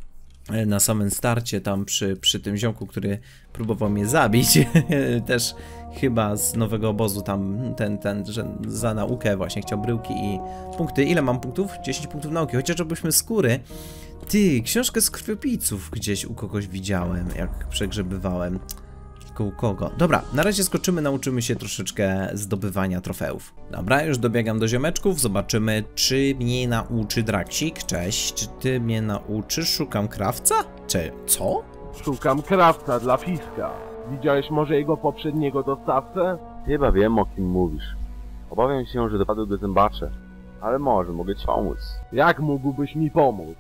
Speaker 1: na samym starcie, tam przy, przy tym ziomku, który próbował mnie zabić, też chyba z nowego obozu tam ten, ten, że za naukę właśnie chciał bryłki i punkty. Ile mam punktów? dziesięć punktów nauki, chociażbyśmy skóry. Ty, książkę z krwiopijców gdzieś u kogoś widziałem, jak przegrzebywałem. Tylko u kogo? Dobra, na razie skoczymy, nauczymy się troszeczkę zdobywania trofeów. Dobra, już dobiegam do ziomeczków, zobaczymy, czy mnie nauczy Draksik. Cześć, czy ty mnie nauczysz? Szukam krawca? Czy co?
Speaker 2: Szukam krawca dla Fiska. Widziałeś może jego poprzedniego dostawcę?
Speaker 20: Chyba wiem, o kim mówisz. Obawiam się, że dopadł do zębacze. Ale może mogę ci pomóc.
Speaker 2: Jak mógłbyś mi pomóc?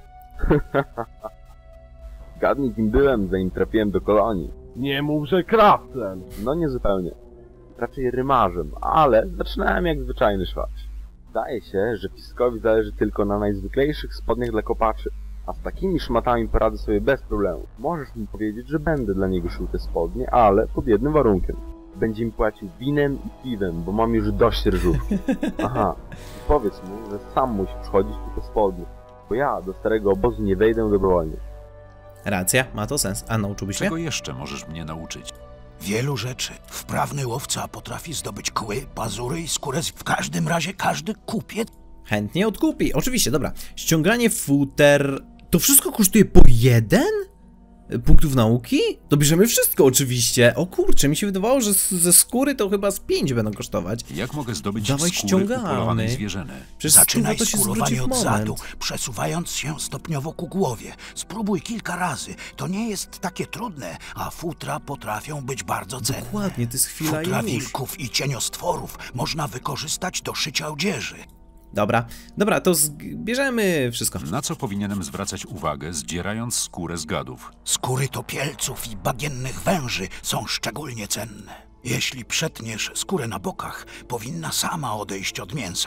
Speaker 20: Gadnij, kim byłem, zanim trafiłem do kolonii.
Speaker 2: Nie mów, że krawcem.
Speaker 20: No nie zupełnie. Raczej rymarzem, ale zaczynałem jak zwyczajny szwacz. Zdaje się, że Fiskowi zależy tylko na najzwyklejszych spodniach dla kopaczy. A z takimi szmatami poradzę sobie bez problemu. Możesz mi powiedzieć, że będę dla niego szył te spodnie, ale pod jednym warunkiem. będzie mi płacił winem i piwem, bo mam już dość ryżówki. Aha, powiedz mu, że sam musi przychodzić tylko z południa, bo ja do starego obozu nie wejdę dobrowolnie.
Speaker 1: Racja, ma to sens. A nauczyłbyś mnie?
Speaker 8: Czego jeszcze możesz mnie nauczyć?
Speaker 9: Wielu rzeczy. Wprawny łowca potrafi zdobyć kły, pazury i skórę. W każdym razie każdy kupiec...
Speaker 1: Chętnie odkupi. Oczywiście, dobra. Ściąganie futer... To wszystko kosztuje po jeden? Punktów nauki? To bierzemy wszystko oczywiście. O kurczę, mi się wydawało, że ze skóry to chyba z pięć będą kosztować.
Speaker 8: Jak mogę zdobyć
Speaker 1: Dawaj,
Speaker 8: skóry upolowanej zwierzyny?
Speaker 9: Zaczynaj skórowanie od zadu, przesuwając się stopniowo ku głowie. Spróbuj kilka razy. To nie jest takie trudne, a futra potrafią być bardzo cenne.
Speaker 1: Dokładnie, to jest chwila
Speaker 9: Futra
Speaker 1: już.
Speaker 9: wilków i cieniostworów można wykorzystać do szycia odzieży.
Speaker 1: Dobra, dobra, to bierzemy wszystko.
Speaker 8: Na co powinienem zwracać uwagę, zdzierając skórę z gadów?
Speaker 9: Skóry topielców i bagiennych węży są szczególnie cenne. Jeśli przetniesz skórę na bokach, powinna sama odejść od mięsa.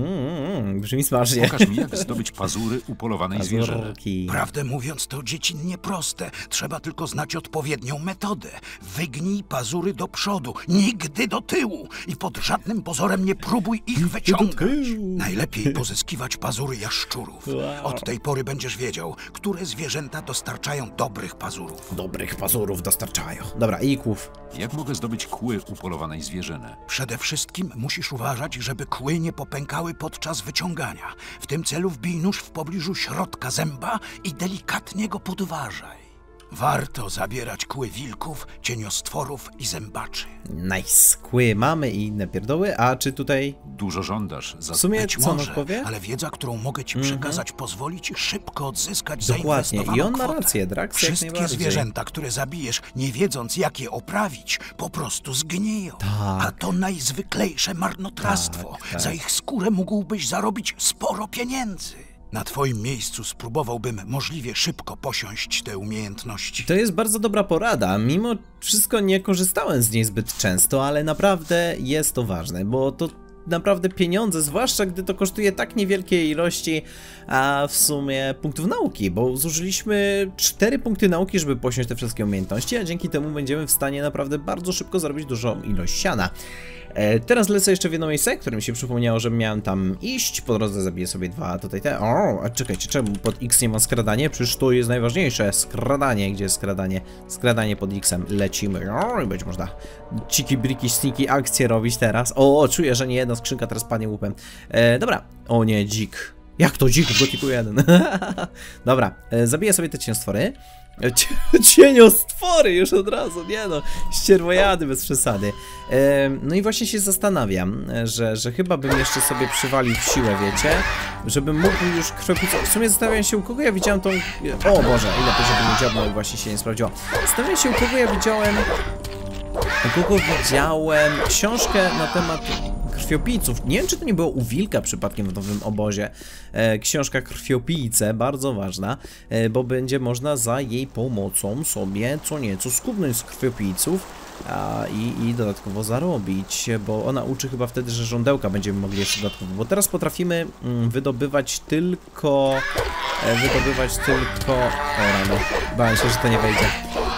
Speaker 1: Mmm, brzmi smacznie.
Speaker 8: Pokaż mi, jak zdobyć pazury upolowanej zwierzyny.
Speaker 9: Prawdę mówiąc, to dziecinnie proste. Trzeba tylko znać odpowiednią metodę. Wygnij pazury do przodu, nigdy do tyłu. I pod żadnym pozorem nie próbuj ich wyciągać. Najlepiej pozyskiwać pazury jaszczurów. Od tej pory będziesz wiedział, które zwierzęta dostarczają dobrych pazurów.
Speaker 1: Dobrych pazurów dostarczają. Dobra, i kłów.
Speaker 8: Jak mogę zdobyć kły upolowanej zwierzyny?
Speaker 9: Przede wszystkim musisz uważać, żeby kły nie popękały podczas wyciągania. W tym celu wbij nóż w pobliżu środka zęba i delikatnie go podważaj. Warto zabierać kły wilków, cieniostworów i zębaczy.
Speaker 1: Nice. Kły mamy i inne pierdoły, a czy tutaj...
Speaker 8: Dużo żądasz. Za...
Speaker 1: W sumie
Speaker 9: Być
Speaker 1: co on
Speaker 9: może,
Speaker 1: odpowie?
Speaker 9: ale wiedza, którą mogę ci
Speaker 1: Mhm.
Speaker 9: przekazać, pozwoli ci szybko odzyskać
Speaker 1: Dokładnie.
Speaker 9: zainwestowaną
Speaker 1: I on ma
Speaker 9: kwotę.
Speaker 1: rację, Drax, jak
Speaker 9: Wszystkie
Speaker 1: najbardziej.
Speaker 9: zwierzęta, które zabijesz, nie wiedząc jak je oprawić, po prostu zgniją.
Speaker 1: Tak.
Speaker 9: A to najzwyklejsze marnotrawstwo.
Speaker 1: Tak, tak.
Speaker 9: Za ich skórę mógłbyś zarobić sporo pieniędzy. Na twoim miejscu spróbowałbym możliwie szybko posiąść te umiejętności.
Speaker 1: To jest bardzo dobra porada. Mimo wszystko nie korzystałem z niej zbyt często, ale naprawdę jest to ważne, bo to naprawdę pieniądze, zwłaszcza gdy to kosztuje tak niewielkie ilości, a w sumie punktów nauki, bo zużyliśmy cztery punkty nauki, żeby posiąść te wszystkie umiejętności, a dzięki temu będziemy w stanie naprawdę bardzo szybko zarobić dużą ilość siana. E, teraz lecę jeszcze w jedno miejsce, które mi się przypomniało, że miałem tam iść. Po drodze zabiję sobie dwa tutaj te... O, a czekajcie, czemu pod X nie ma skradanie? Przecież to jest najważniejsze. Skradanie, gdzie jest skradanie? Skradanie pod X-em. Lecimy. O, i będzie można ciki, briki, sniki akcje robić teraz. O, czuję, że nie jedna skrzynka teraz padnie łupem. E, dobra. O nie, dzik. Jak to dzik w Gotiku jeden? Dobra, e, zabiję sobie te cieniostwory. Cieniostwory już od razu, nie no, ścierwojady bez przesady. E, no i właśnie się zastanawiam, że, że chyba bym jeszcze sobie przywalił w siłę, wiecie, żebym mógł już krwiopicą. W sumie zastanawiam się, u kogo ja widziałem tą... O Boże, ile to żeby nie dziabnął i właśnie się nie sprawdziło. Zastanawiam się, u kogo ja widziałem... U kogo widziałem książkę na temat krwiopijców. Nie wiem, czy to nie było u Wilka przypadkiem w Nowym Obozie. E, książka Krwiopijce, bardzo ważna, e, bo będzie można za jej pomocą sobie co nieco skubnąć z krwiopijców a, i, i dodatkowo zarobić, bo ona uczy chyba wtedy, że żądełka będziemy mogli jeszcze dodatkowo, bo teraz potrafimy mm, wydobywać tylko e, wydobywać tylko... O rano, bałem się, że to nie wejdzie.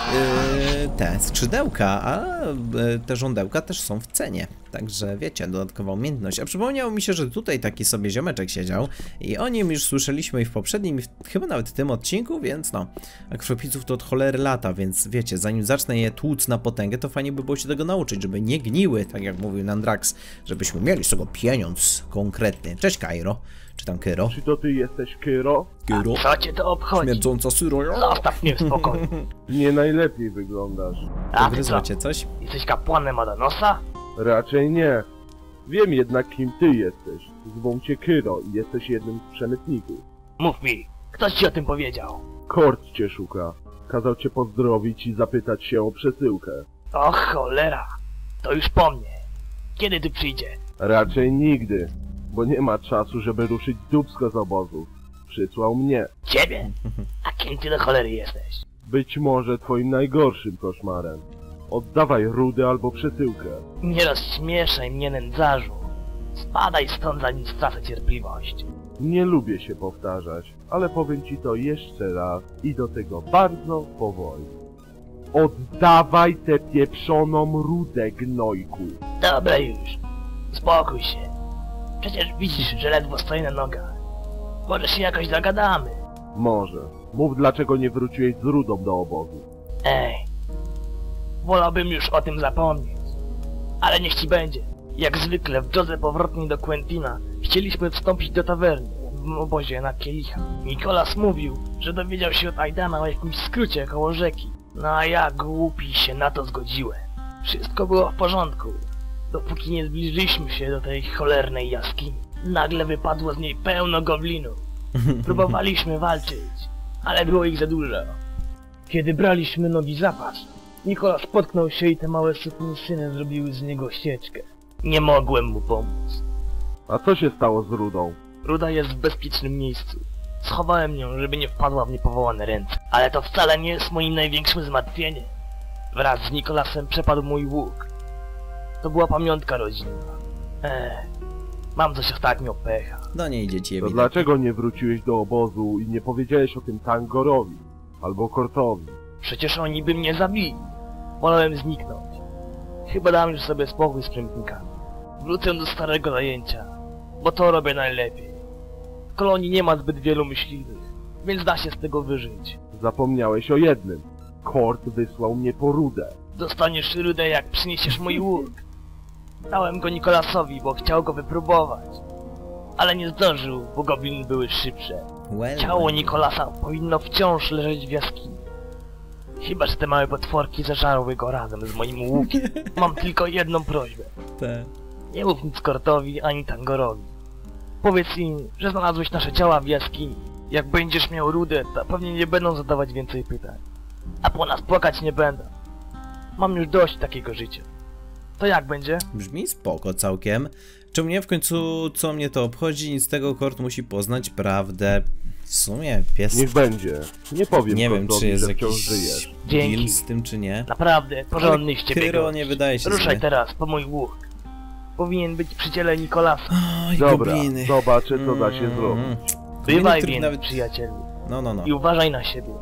Speaker 1: Te skrzydełka, a te żądełka też są w cenie. Także wiecie, dodatkowa umiejętność. A przypomniało mi się, że tutaj taki sobie ziomeczek siedział i o nim już słyszeliśmy i w poprzednim, i w, chyba nawet w tym odcinku, więc no. A krwiopijców to od cholery lata, więc wiecie, zanim zacznę je tłuc na potęgę, to fajnie by było się tego nauczyć, żeby nie gniły, tak jak mówił Nandrax, żebyśmy mieli z tego pieniądz konkretny. Cześć Kairo. Czy tam Kyro?
Speaker 2: Czy to ty jesteś Kyro?
Speaker 1: Kyro?
Speaker 6: Co cię to obchodzi?
Speaker 1: Śmierdząca syro.
Speaker 6: Zostaw mnie w spokoju.
Speaker 2: Nie najlepiej wyglądasz.
Speaker 6: A ty co?
Speaker 1: Cię coś?
Speaker 6: Jesteś kapłanem Adanosa?
Speaker 2: Raczej nie. Wiem jednak, kim ty jesteś. Zwą cię Kyro i jesteś jednym z przemytników.
Speaker 6: Mów mi, kto ci o tym powiedział?
Speaker 2: Kord cię szuka. Kazał cię pozdrowić i zapytać się o przesyłkę.
Speaker 6: O cholera, to już po mnie. Kiedy ty przyjdzie?
Speaker 2: Raczej nigdy, bo nie ma czasu, żeby ruszyć dupsko z obozu. Przysłał mnie.
Speaker 6: Ciebie? A kim ty do cholery jesteś?
Speaker 2: Być może twoim najgorszym koszmarem. Oddawaj rudę albo przesyłkę.
Speaker 6: Nie rozśmieszaj mnie, nędzarzu. Spadaj stąd, zanim stracę cierpliwość.
Speaker 2: Nie lubię się powtarzać, ale powiem ci to jeszcze raz i do tego bardzo powoli. Oddawaj tę pieprzoną rudę, gnojku.
Speaker 6: Dobra już, spokój się. Przecież widzisz, że ledwo stoję na nogach. Może się jakoś zagadamy.
Speaker 2: Może. Mów, dlaczego nie wróciłeś z rudą do obozu.
Speaker 6: Ej, wolałbym już o tym zapomnieć. Ale niech ci będzie. Jak zwykle w drodze powrotnej do Quentina chcieliśmy wstąpić do tawerny w obozie na kielicha. Nikolas mówił, że dowiedział się od Aidana o jakimś skrócie koło rzeki. No a ja, głupi, się na to zgodziłem. Wszystko było w porządku, dopóki nie zbliżyliśmy się do tej cholernej jaskini. Nagle wypadło z niej pełno goblinów. Próbowaliśmy walczyć, ale było ich za dużo. Kiedy braliśmy nogi zapas, Nikolas potknął się i te małe sukinsyny zrobiły z niego ścieżkę. Nie mogłem mu pomóc.
Speaker 2: A co się stało z rudą?
Speaker 6: Ruda jest w bezpiecznym miejscu. Schowałem ją, żeby nie wpadła w niepowołane ręce. Ale to wcale nie jest moim największym zmartwieniem. Wraz z Nikolasem przepadł mój łuk. To była pamiątka rodzinna. Eee, mam coś ostatnio pecha.
Speaker 1: No nie idzie ci.
Speaker 2: To dlaczego nie wróciłeś do obozu i nie powiedziałeś o tym Tangorowi? Albo Kortowi?
Speaker 6: Przecież oni by mnie zabili. Wolałem zniknąć. Chyba dam już sobie spokój z przemytnikami. Wrócę do starego zajęcia, bo to robię najlepiej. W kolonii nie ma zbyt wielu myśliwych, więc da się z tego wyżyć.
Speaker 2: Zapomniałeś o jednym. Kort wysłał mnie po rudę.
Speaker 6: Dostaniesz rudę, jak przyniesiesz mój łuk. Dałem go Nikolasowi, bo chciał go wypróbować. Ale nie zdążył, bo gobliny były szybsze. Ciało Nikolasa powinno wciąż leżeć w jaskini. Chyba że te małe potworki zażarły go razem z moim łukiem. Mam tylko jedną prośbę.
Speaker 1: Te.
Speaker 6: Nie mów nic Kortowi ani Tangorowi. Powiedz im, że znalazłeś nasze ciała w jaskini. Jak będziesz miał rudę, to pewnie nie będą zadawać więcej pytań. A po nas płakać nie będą. Mam już dość takiego życia. To jak będzie?
Speaker 1: Brzmi spoko całkiem. Czemu nie? W końcu co mnie to obchodzi? Nic z tego, Kort musi poznać prawdę. W sumie pies...
Speaker 2: Niech będzie. Nie powiem
Speaker 1: Nie wiem, czy jest
Speaker 2: jakiś
Speaker 1: deal z tym, czy nie.
Speaker 6: Naprawdę, porządny z ciebie
Speaker 1: Kyro nie wydaje się
Speaker 6: Ruszaj
Speaker 1: sobie.
Speaker 6: teraz po mój łuk. Powinien być przy ciele Nikolasa.
Speaker 1: Oj,
Speaker 2: Dobra,
Speaker 1: gobliny.
Speaker 2: zobaczę co da się
Speaker 1: Mm.
Speaker 2: zrobić.
Speaker 6: Bywaj
Speaker 1: których
Speaker 6: więc,
Speaker 1: nawet-
Speaker 6: przyjacielu.
Speaker 1: No, no, no.
Speaker 6: I uważaj na siebie.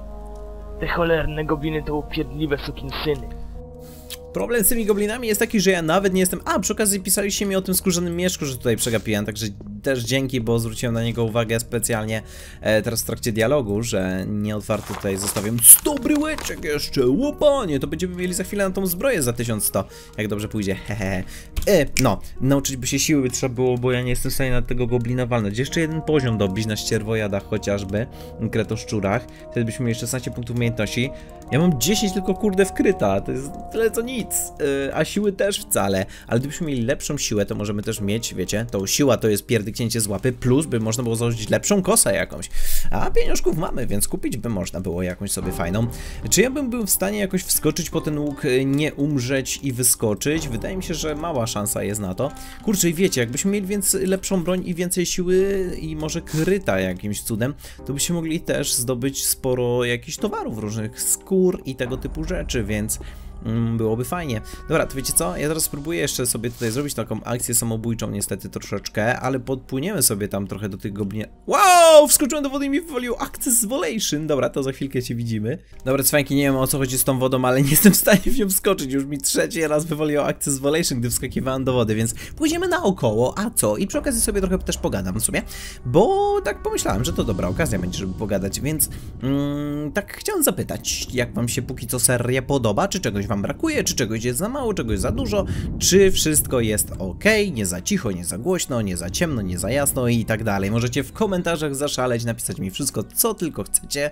Speaker 6: Te cholerne gobliny to upierdliwe sukinsyny.
Speaker 1: Problem z tymi goblinami jest taki, że ja nawet nie jestem... A, przy okazji pisaliście mi o tym skórzanym mieszku, że tutaj przegapiłem, także też dzięki, bo zwróciłem na niego uwagę specjalnie e, teraz w trakcie dialogu, że nieotwarty tutaj zostawiam sto bryłeczek jeszcze, łopanie, to będziemy mieli za chwilę na tą zbroję za tysiąc sto, jak dobrze pójdzie, hehe. E, no, nauczyć by się siły by trzeba było, bo ja nie jestem w stanie na tego goblina walnąć. Jeszcze jeden poziom dobić na ścierwojadach chociażby, kretoszczurach, wtedy byśmy mieli szesnaście punktów umiejętności. Ja mam dziesięć tylko kurde wkryta, to jest tyle co nic, yy, a siły też wcale, ale gdybyśmy mieli lepszą siłę, to możemy też mieć, wiecie, to siła to jest pierdyknięcie z łapy, plus by można było założyć lepszą kosę jakąś, a pieniążków mamy, więc kupić by można było jakąś sobie fajną. Czy ja bym był w stanie jakoś wskoczyć po ten łuk, nie umrzeć i wyskoczyć? Wydaje mi się, że mała szansa jest na to. Kurczę, i wiecie, jakbyśmy mieli więc lepszą broń i więcej siły i może kryta jakimś cudem, to byśmy mogli też zdobyć sporo jakichś towarów, różnych skór i tego typu rzeczy, więc mm, byłoby fajnie. Dobra, to wiecie co? Ja teraz spróbuję jeszcze sobie tutaj zrobić taką akcję samobójczą niestety troszeczkę, ale podpłyniemy sobie tam trochę do tych goblin. Wow! Wskoczyłem do wody i mi wywalił Access Volation. Dobra, to za chwilkę się widzimy. Dobra, cwanki, nie wiem o co chodzi z tą wodą, ale nie jestem w stanie w nią wskoczyć. Już mi trzeci raz wywaliło Access Volation, gdy wskakiwałem do wody, więc pójdziemy naokoło, a co? I przy okazji sobie trochę też pogadam sobie, bo tak pomyślałem, że to dobra okazja będzie, żeby pogadać, więc mm, tak chciałem zapytać, jak wam się póki co seria podoba, czy czegoś wam brakuje, czy czegoś jest za mało, czegoś za dużo, czy wszystko jest ok, nie za cicho, nie za głośno, nie za ciemno, nie za jasno i tak dalej. Możecie w komentarzach zaszaleć, napisać mi wszystko, co tylko chcecie.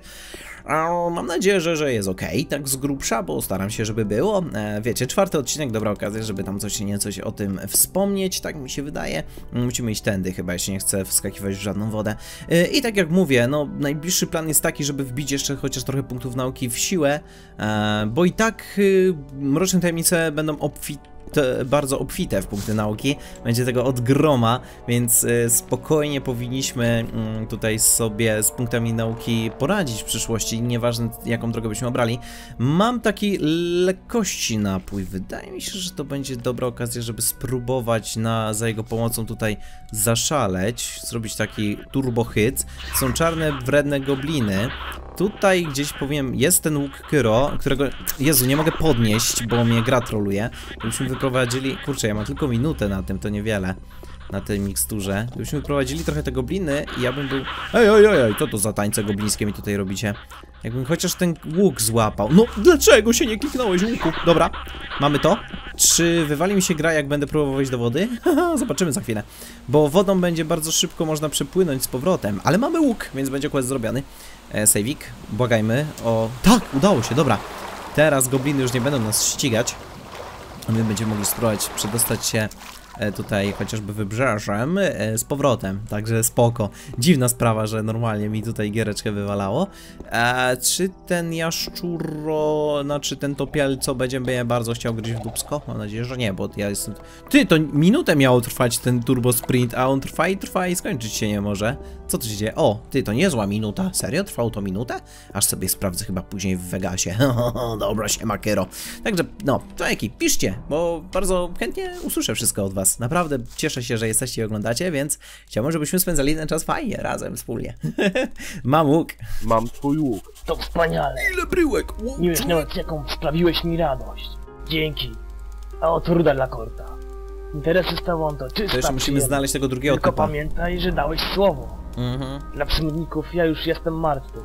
Speaker 1: Mam nadzieję, że, że jest ok, tak z grubsza, bo staram się, żeby było. Wiecie, czwarty odcinek, dobra okazja, żeby tam coś nieco o tym wspomnieć, tak mi się wydaje. Musimy iść tędy chyba, jeśli nie chcę wskakiwać w żadną wodę. I tak jak mówię, no najbliższy plan jest taki, żeby wbić jeszcze chociaż trochę punktów nauki w siłę, bo i tak Mroczne Tajemnice będą obfitować to bardzo obfite w punkty nauki, będzie tego od groma, więc y, spokojnie powinniśmy y, tutaj sobie z punktami nauki poradzić w przyszłości, nieważne jaką drogę byśmy obrali. Mam taki lekkości napój, wydaje mi się, że to będzie dobra okazja, żeby spróbować na, za jego pomocą tutaj zaszaleć, zrobić taki turbo hit. Są czarne, wredne gobliny. Tutaj gdzieś powiem, jest ten łuk Kyro, którego, Jezu, nie mogę podnieść, bo mnie gra troluje. Gdybyśmy wyprowadzili, kurczę, ja mam tylko minutę na tym, to niewiele, na tej miksturze. Gdybyśmy wyprowadzili trochę te gobliny i ja bym był... Ej, ej, ej, ej, co to za tańce goblińskie mi tutaj robicie? Jakbym chociaż ten łuk złapał. No, dlaczego się nie kliknąłeś łuku? Dobra, mamy to. Czy wywali mi się gra, jak będę próbował wejść do wody? Haha, zobaczymy za chwilę. Bo wodą będzie bardzo szybko można przepłynąć z powrotem. Ale mamy łuk, więc będzie quest zrobiony. E, Sejwik, błagajmy o... Tak, udało się, dobra. Teraz gobliny już nie będą nas ścigać. My będziemy mogli spróbować przedostać się tutaj chociażby wybrzeżem z powrotem, także spoko. Dziwna sprawa, że normalnie mi tutaj giereczkę wywalało. E, czy ten jaszczuro, znaczy ten topiel, co będzie mnie bardzo chciał gryźć w dupsko? Mam nadzieję, że nie, bo ja jestem... Ty, to minutę miało trwać ten turbo sprint, a on trwa i trwa i skończyć się nie może. Co tu się dzieje? O, ty, to niezła minuta. Serio? Trwało to minutę? Aż sobie sprawdzę chyba później w Vegasie. Dobra, siema Kyro. Także, no, człowieki, piszcie, bo bardzo chętnie usłyszę wszystko od was. Naprawdę cieszę się, że jesteście i oglądacie, więc chciałbym, żebyśmy spędzali ten czas fajnie, razem, wspólnie. Mam łuk.
Speaker 2: Mam twój łuk.
Speaker 6: To wspaniale.
Speaker 1: Ile bryłek?
Speaker 6: Nie wiesz nawet, jaką sprawiłeś mi radość. Dzięki. A oto ruda dla Korta. Interesy z tobą to czysta.
Speaker 1: To jeszcze musimy znaleźć tego drugiego
Speaker 6: Tylko
Speaker 1: typa.
Speaker 6: pamiętaj, że dałeś słowo.
Speaker 1: Mhm.
Speaker 6: Dla przemytników ja już jestem martwy.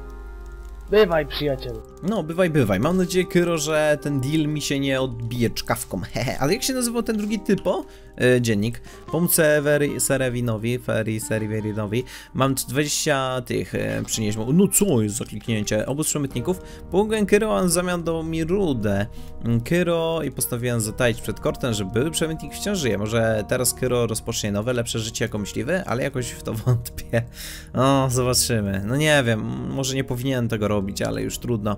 Speaker 6: Bywaj, przyjacielu.
Speaker 1: No, bywaj, bywaj. Mam nadzieję, Kyro, że ten deal mi się nie odbije czkawką. Hehe. Ale jak się nazywał ten drugi typo? Yy, dziennik. Pomóc Serewinowi, Feri Serewinowi. Mam dwadzieścia tych yy, przynieść. No co jest za kliknięcie? Obóz przemytników. Pomogłem Kyro, a w zamian dał mi rudę. Kyro i postanowiłem zataić przed Kortem, że były przemytnik wciąż żyje. Może teraz Kyro rozpocznie nowe, lepsze życie jako myśliwy, ale jakoś w to wątpię. O, zobaczymy. No nie wiem, może nie powinienem tego robić, ale już trudno.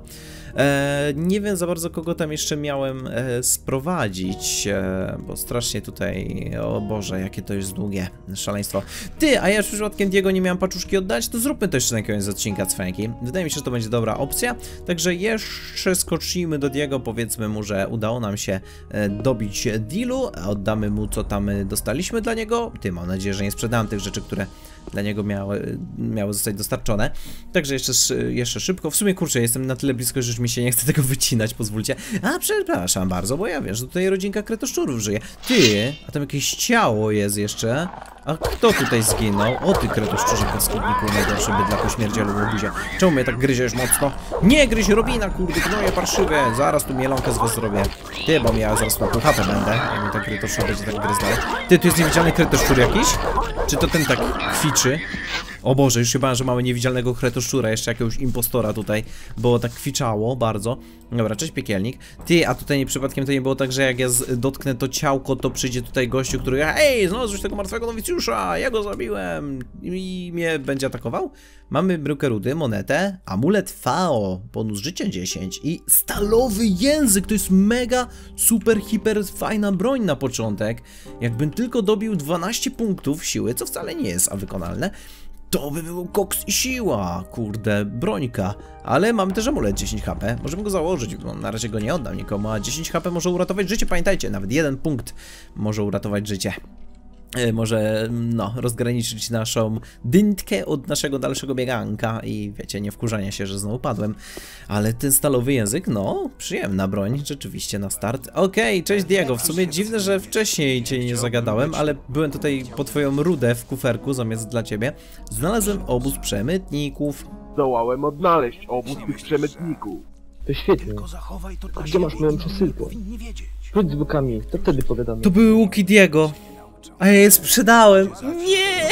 Speaker 1: E, nie wiem za bardzo, kogo tam jeszcze miałem e, sprowadzić, e, bo strasznie tutaj, o Boże, jakie to jest długie szaleństwo. Ty, a ja przypadkiem Diego nie miałem paczuszki oddać, to zróbmy to jeszcze na koniec odcinka Cwenki. Wydaje mi się, że to będzie dobra opcja, także jeszcze skoczymy do Diego, powiedzmy mu, że udało nam się e, dobić dealu, oddamy mu, co tam dostaliśmy dla niego. Ty, mam nadzieję, że nie sprzedałem tych rzeczy, które dla niego miały, miały zostać dostarczone. Także jeszcze, jeszcze szybko. W sumie, kurczę, jestem na tyle blisko, że już mi się nie chce tego wycinać, pozwólcie. A, przepraszam bardzo, bo ja wiem, że tutaj rodzinka kretoszczurów żyje. Ty, a tam jakieś ciało jest jeszcze. A kto tutaj zginął? O ty, kretoszczurze podskórniku, najgorszy bydla po śmierdzielu łobuzie. Czemu mnie tak gryziesz mocno? Nie gryź, Robina, kurde, gnoje parszywe. Zaraz tu mielonkę z was zrobię. Ty, bo ja zaraz na pół H P będę, jak mi ten kretoszczur będzie tak gryzł dalej. Ty, tu jest niewidzialny kretoszczur jakiś? Czy to ten tak kwiczy? O Boże, już się bałem, że mamy niewidzialnego kretoszczura, jeszcze jakiegoś impostora tutaj, bo tak kwiczało bardzo. Dobra, cześć piekielnik. Ty, a tutaj nie przypadkiem to nie było tak, że jak ja dotknę to ciałko, to przyjdzie tutaj gościu, który hej, znalazłeś tego martwego nowicjusza, ja go zabiłem i mnie będzie atakował? Mamy bryłkę rudy, monetę, amulet V O, bonus życia dziesięć i stalowy język, to jest mega, super, hiper fajna broń na początek. Jakbym tylko dobił dwanaście punktów siły, co wcale nie jest a wykonalne, to by był koks i siła, kurde, brońka. Ale mamy też amulet dziesięć H P, możemy go założyć, bo na razie go nie oddam nikomu, a dziesięć H P może uratować życie, pamiętajcie, nawet jeden punkt może uratować życie. Może, no, rozgraniczyć naszą dyntkę od naszego dalszego bieganka i wiecie, nie wkurzania się, że znowu padłem. Ale ten stalowy język, no, przyjemna broń, rzeczywiście na start. Okej, okay, cześć Diego, w sumie dziwne, że wcześniej cię nie zagadałem, ale byłem tutaj po twoją rudę w kuferku zamiast dla ciebie. Znalazłem obóz przemytników.
Speaker 2: Zdołałem odnaleźć obóz tych przemytników.
Speaker 6: To świetnie. A gdzie masz moją przesyłkę? Chodź z bokami, to wtedy pogadamy.
Speaker 1: To były łuki Diego. A ja je sprzedałem. Nie!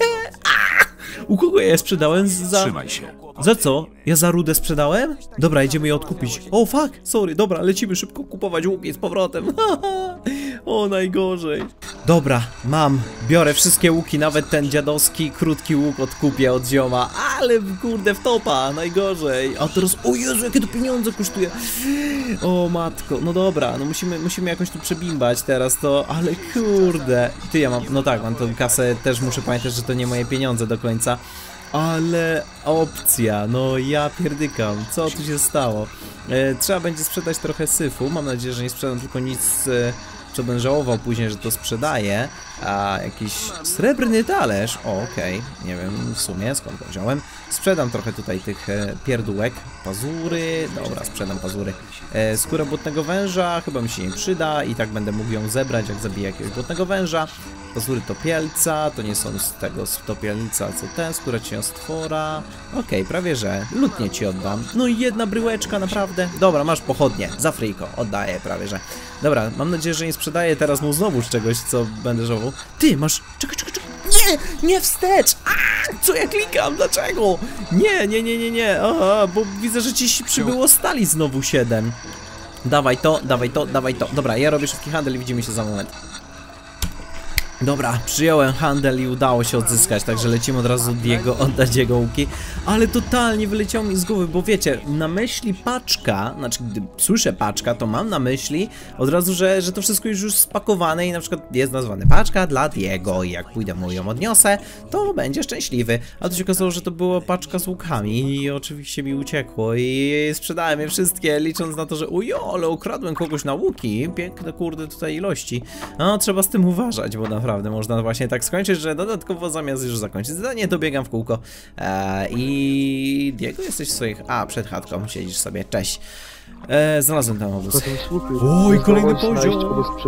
Speaker 1: U kogo ja je sprzedałem? Za...
Speaker 8: Trzymaj się.
Speaker 1: Za co? Ja za rudę sprzedałem? Dobra, idziemy je odkupić. O, fuck, sorry, dobra, lecimy szybko kupować łuki z powrotem. O, najgorzej. Dobra, mam. Biorę wszystkie łuki, nawet ten dziadowski, krótki łuk odkupię od zioma. Ale kurde, w topa, najgorzej. A teraz, o Jezu, jakie to pieniądze kosztuje. O matko, no dobra, no musimy, musimy jakoś tu przebimbać teraz to, ale kurde. Ty, ja mam, no tak, mam tą kasę, też muszę pamiętać, że to nie moje pieniądze do końca. Ale opcja, no ja pierdykam, co tu się stało? E, trzeba będzie sprzedać trochę syfu, mam nadzieję, że nie sprzedam tylko nic, e, co będę żałował później, że to sprzedaję. A jakiś srebrny talerz, o okej, okay. Nie wiem w sumie skąd go wziąłem. Sprzedam trochę tutaj tych e, pierdółek, pazury, dobra, sprzedam pazury. E, skóra błotnego węża, chyba mi się nie przyda i tak będę mógł ją zebrać, jak zabiję jakiegoś błotnego węża. Pazury topielca, to nie są z tego z topielca, co ten, skóra cieniostwora. Okej, okay, prawie że, lutnie ci oddam. No i jedna bryłeczka, naprawdę. Dobra, masz pochodnie, za fryjko, oddaję prawie że. Dobra, mam nadzieję, że nie sprzedaję teraz mu znowu czegoś, co będę żałował. Ty, masz... Czekaj, czekaj, czekaj. Nie! Nie wstecz! A, co ja klikam? Dlaczego? Nie, nie, nie, nie, nie. Aha, bo widzę, że ci przybyło stali znowu siedem. Dawaj to, dawaj to, dawaj to. Dobra, ja robię szybki handel i widzimy się za moment. Dobra, przyjąłem handel i udało się odzyskać, także lecimy od razu Diego, oddać jego łuki. Ale totalnie wyleciało mi z głowy, bo wiecie, na myśli paczka, znaczy gdy słyszę paczka, to mam na myśli od razu, że, że to wszystko już już spakowane i na przykład jest nazwane paczka dla Diego i jak pójdę mu ją odniosę, to będzie szczęśliwy. A to się okazało, że to była paczka z łukami i oczywiście mi uciekło i sprzedałem je wszystkie, licząc na to, że ujo, ale ukradłem kogoś na łuki, piękne kurde tutaj ilości. No, trzeba z tym uważać, bo naprawdę Naprawdę można właśnie tak skończyć, że dodatkowo zamiast już zakończyć zadanie, to biegam w kółko. Eee, I Diego, jesteś w swoich... A, przed chatką siedzisz sobie, cześć. Eee, znalazłem tam obóz. Oj, kolejny poziom!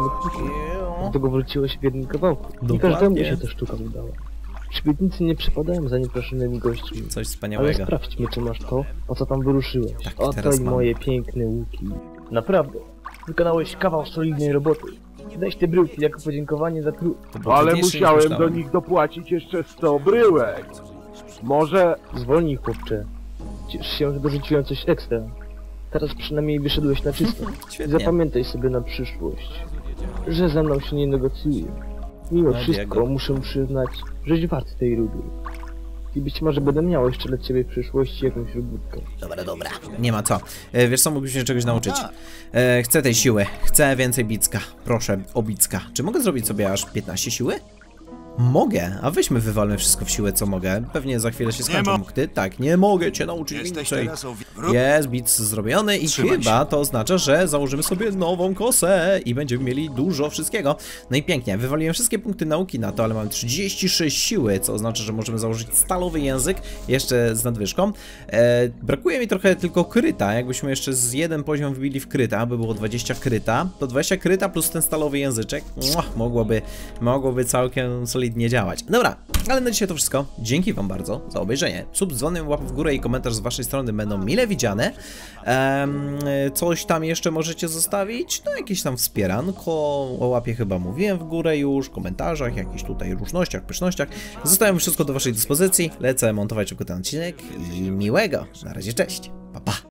Speaker 21: Dlatego wróciłeś w jednym kawałku. I każdemu się ta sztuka udała. Przybiednicy nie przypadają za nieproszonymi gośćmi.
Speaker 1: Coś wspaniałego.
Speaker 21: Ale sprawdźmy, czy masz to, po co tam wyruszyłeś.
Speaker 1: Tak,
Speaker 21: oto i moje piękne łuki. Naprawdę, wykonałeś kawał solidnej roboty. Weź te bryłki jako podziękowanie za trud.
Speaker 2: Ale musiałem do nich dopłacić jeszcze sto bryłek. Może...
Speaker 21: Zwolnij, chłopcze. Ciesz się, że dorzuciłem coś ekstra. Teraz przynajmniej wyszedłeś na czysto. Zapamiętaj sobie na przyszłość, że ze mną się nie negocjuje. Mimo no, wszystko Diego. Muszę przyznać, żeś wart tej rudy. I być może będę miał jeszcze dla ciebie w przyszłości jakąś robótkę.
Speaker 1: Dobra, dobra. Nie ma co. E, wiesz co, mógłbyś się czegoś nauczyć. E, chcę tej siły. Chcę więcej bicka. Proszę o bicka. Czy mogę zrobić sobie aż piętnaście siły? Mogę, a weźmy wywalmy wszystko w siłę, co mogę. Pewnie za chwilę się skończą mukty. Tak, nie mogę cię nauczyć więcej. Jest bic zrobiony i Trzymaj chyba się. To oznacza, że założymy sobie nową kosę i będziemy mieli dużo wszystkiego. No i pięknie, wywaliłem wszystkie punkty nauki na to, ale mam trzydzieści sześć siły, co oznacza, że możemy założyć stalowy język, jeszcze z nadwyżką. E, brakuje mi trochę tylko kryta, jakbyśmy jeszcze z jeden poziom wbili w kryta, by było dwadzieścia kryta, to dwadzieścia kryta plus ten stalowy języczek, Mua, mogłoby, mogłoby całkiem solidnie nie działać. Dobra, ale na dzisiaj to wszystko. Dzięki wam bardzo za obejrzenie. Sub, dzwonem, łap w górę i komentarz z waszej strony będą mile widziane. Um, coś tam jeszcze możecie zostawić? No jakieś tam wspieranko. O łapie chyba mówiłem w górę już, komentarzach, jakichś tutaj różnościach, pysznościach. Zostawiam wszystko do waszej dyspozycji. Lecę montować szybko ten odcinek i miłego. Na razie, cześć. Pa, pa.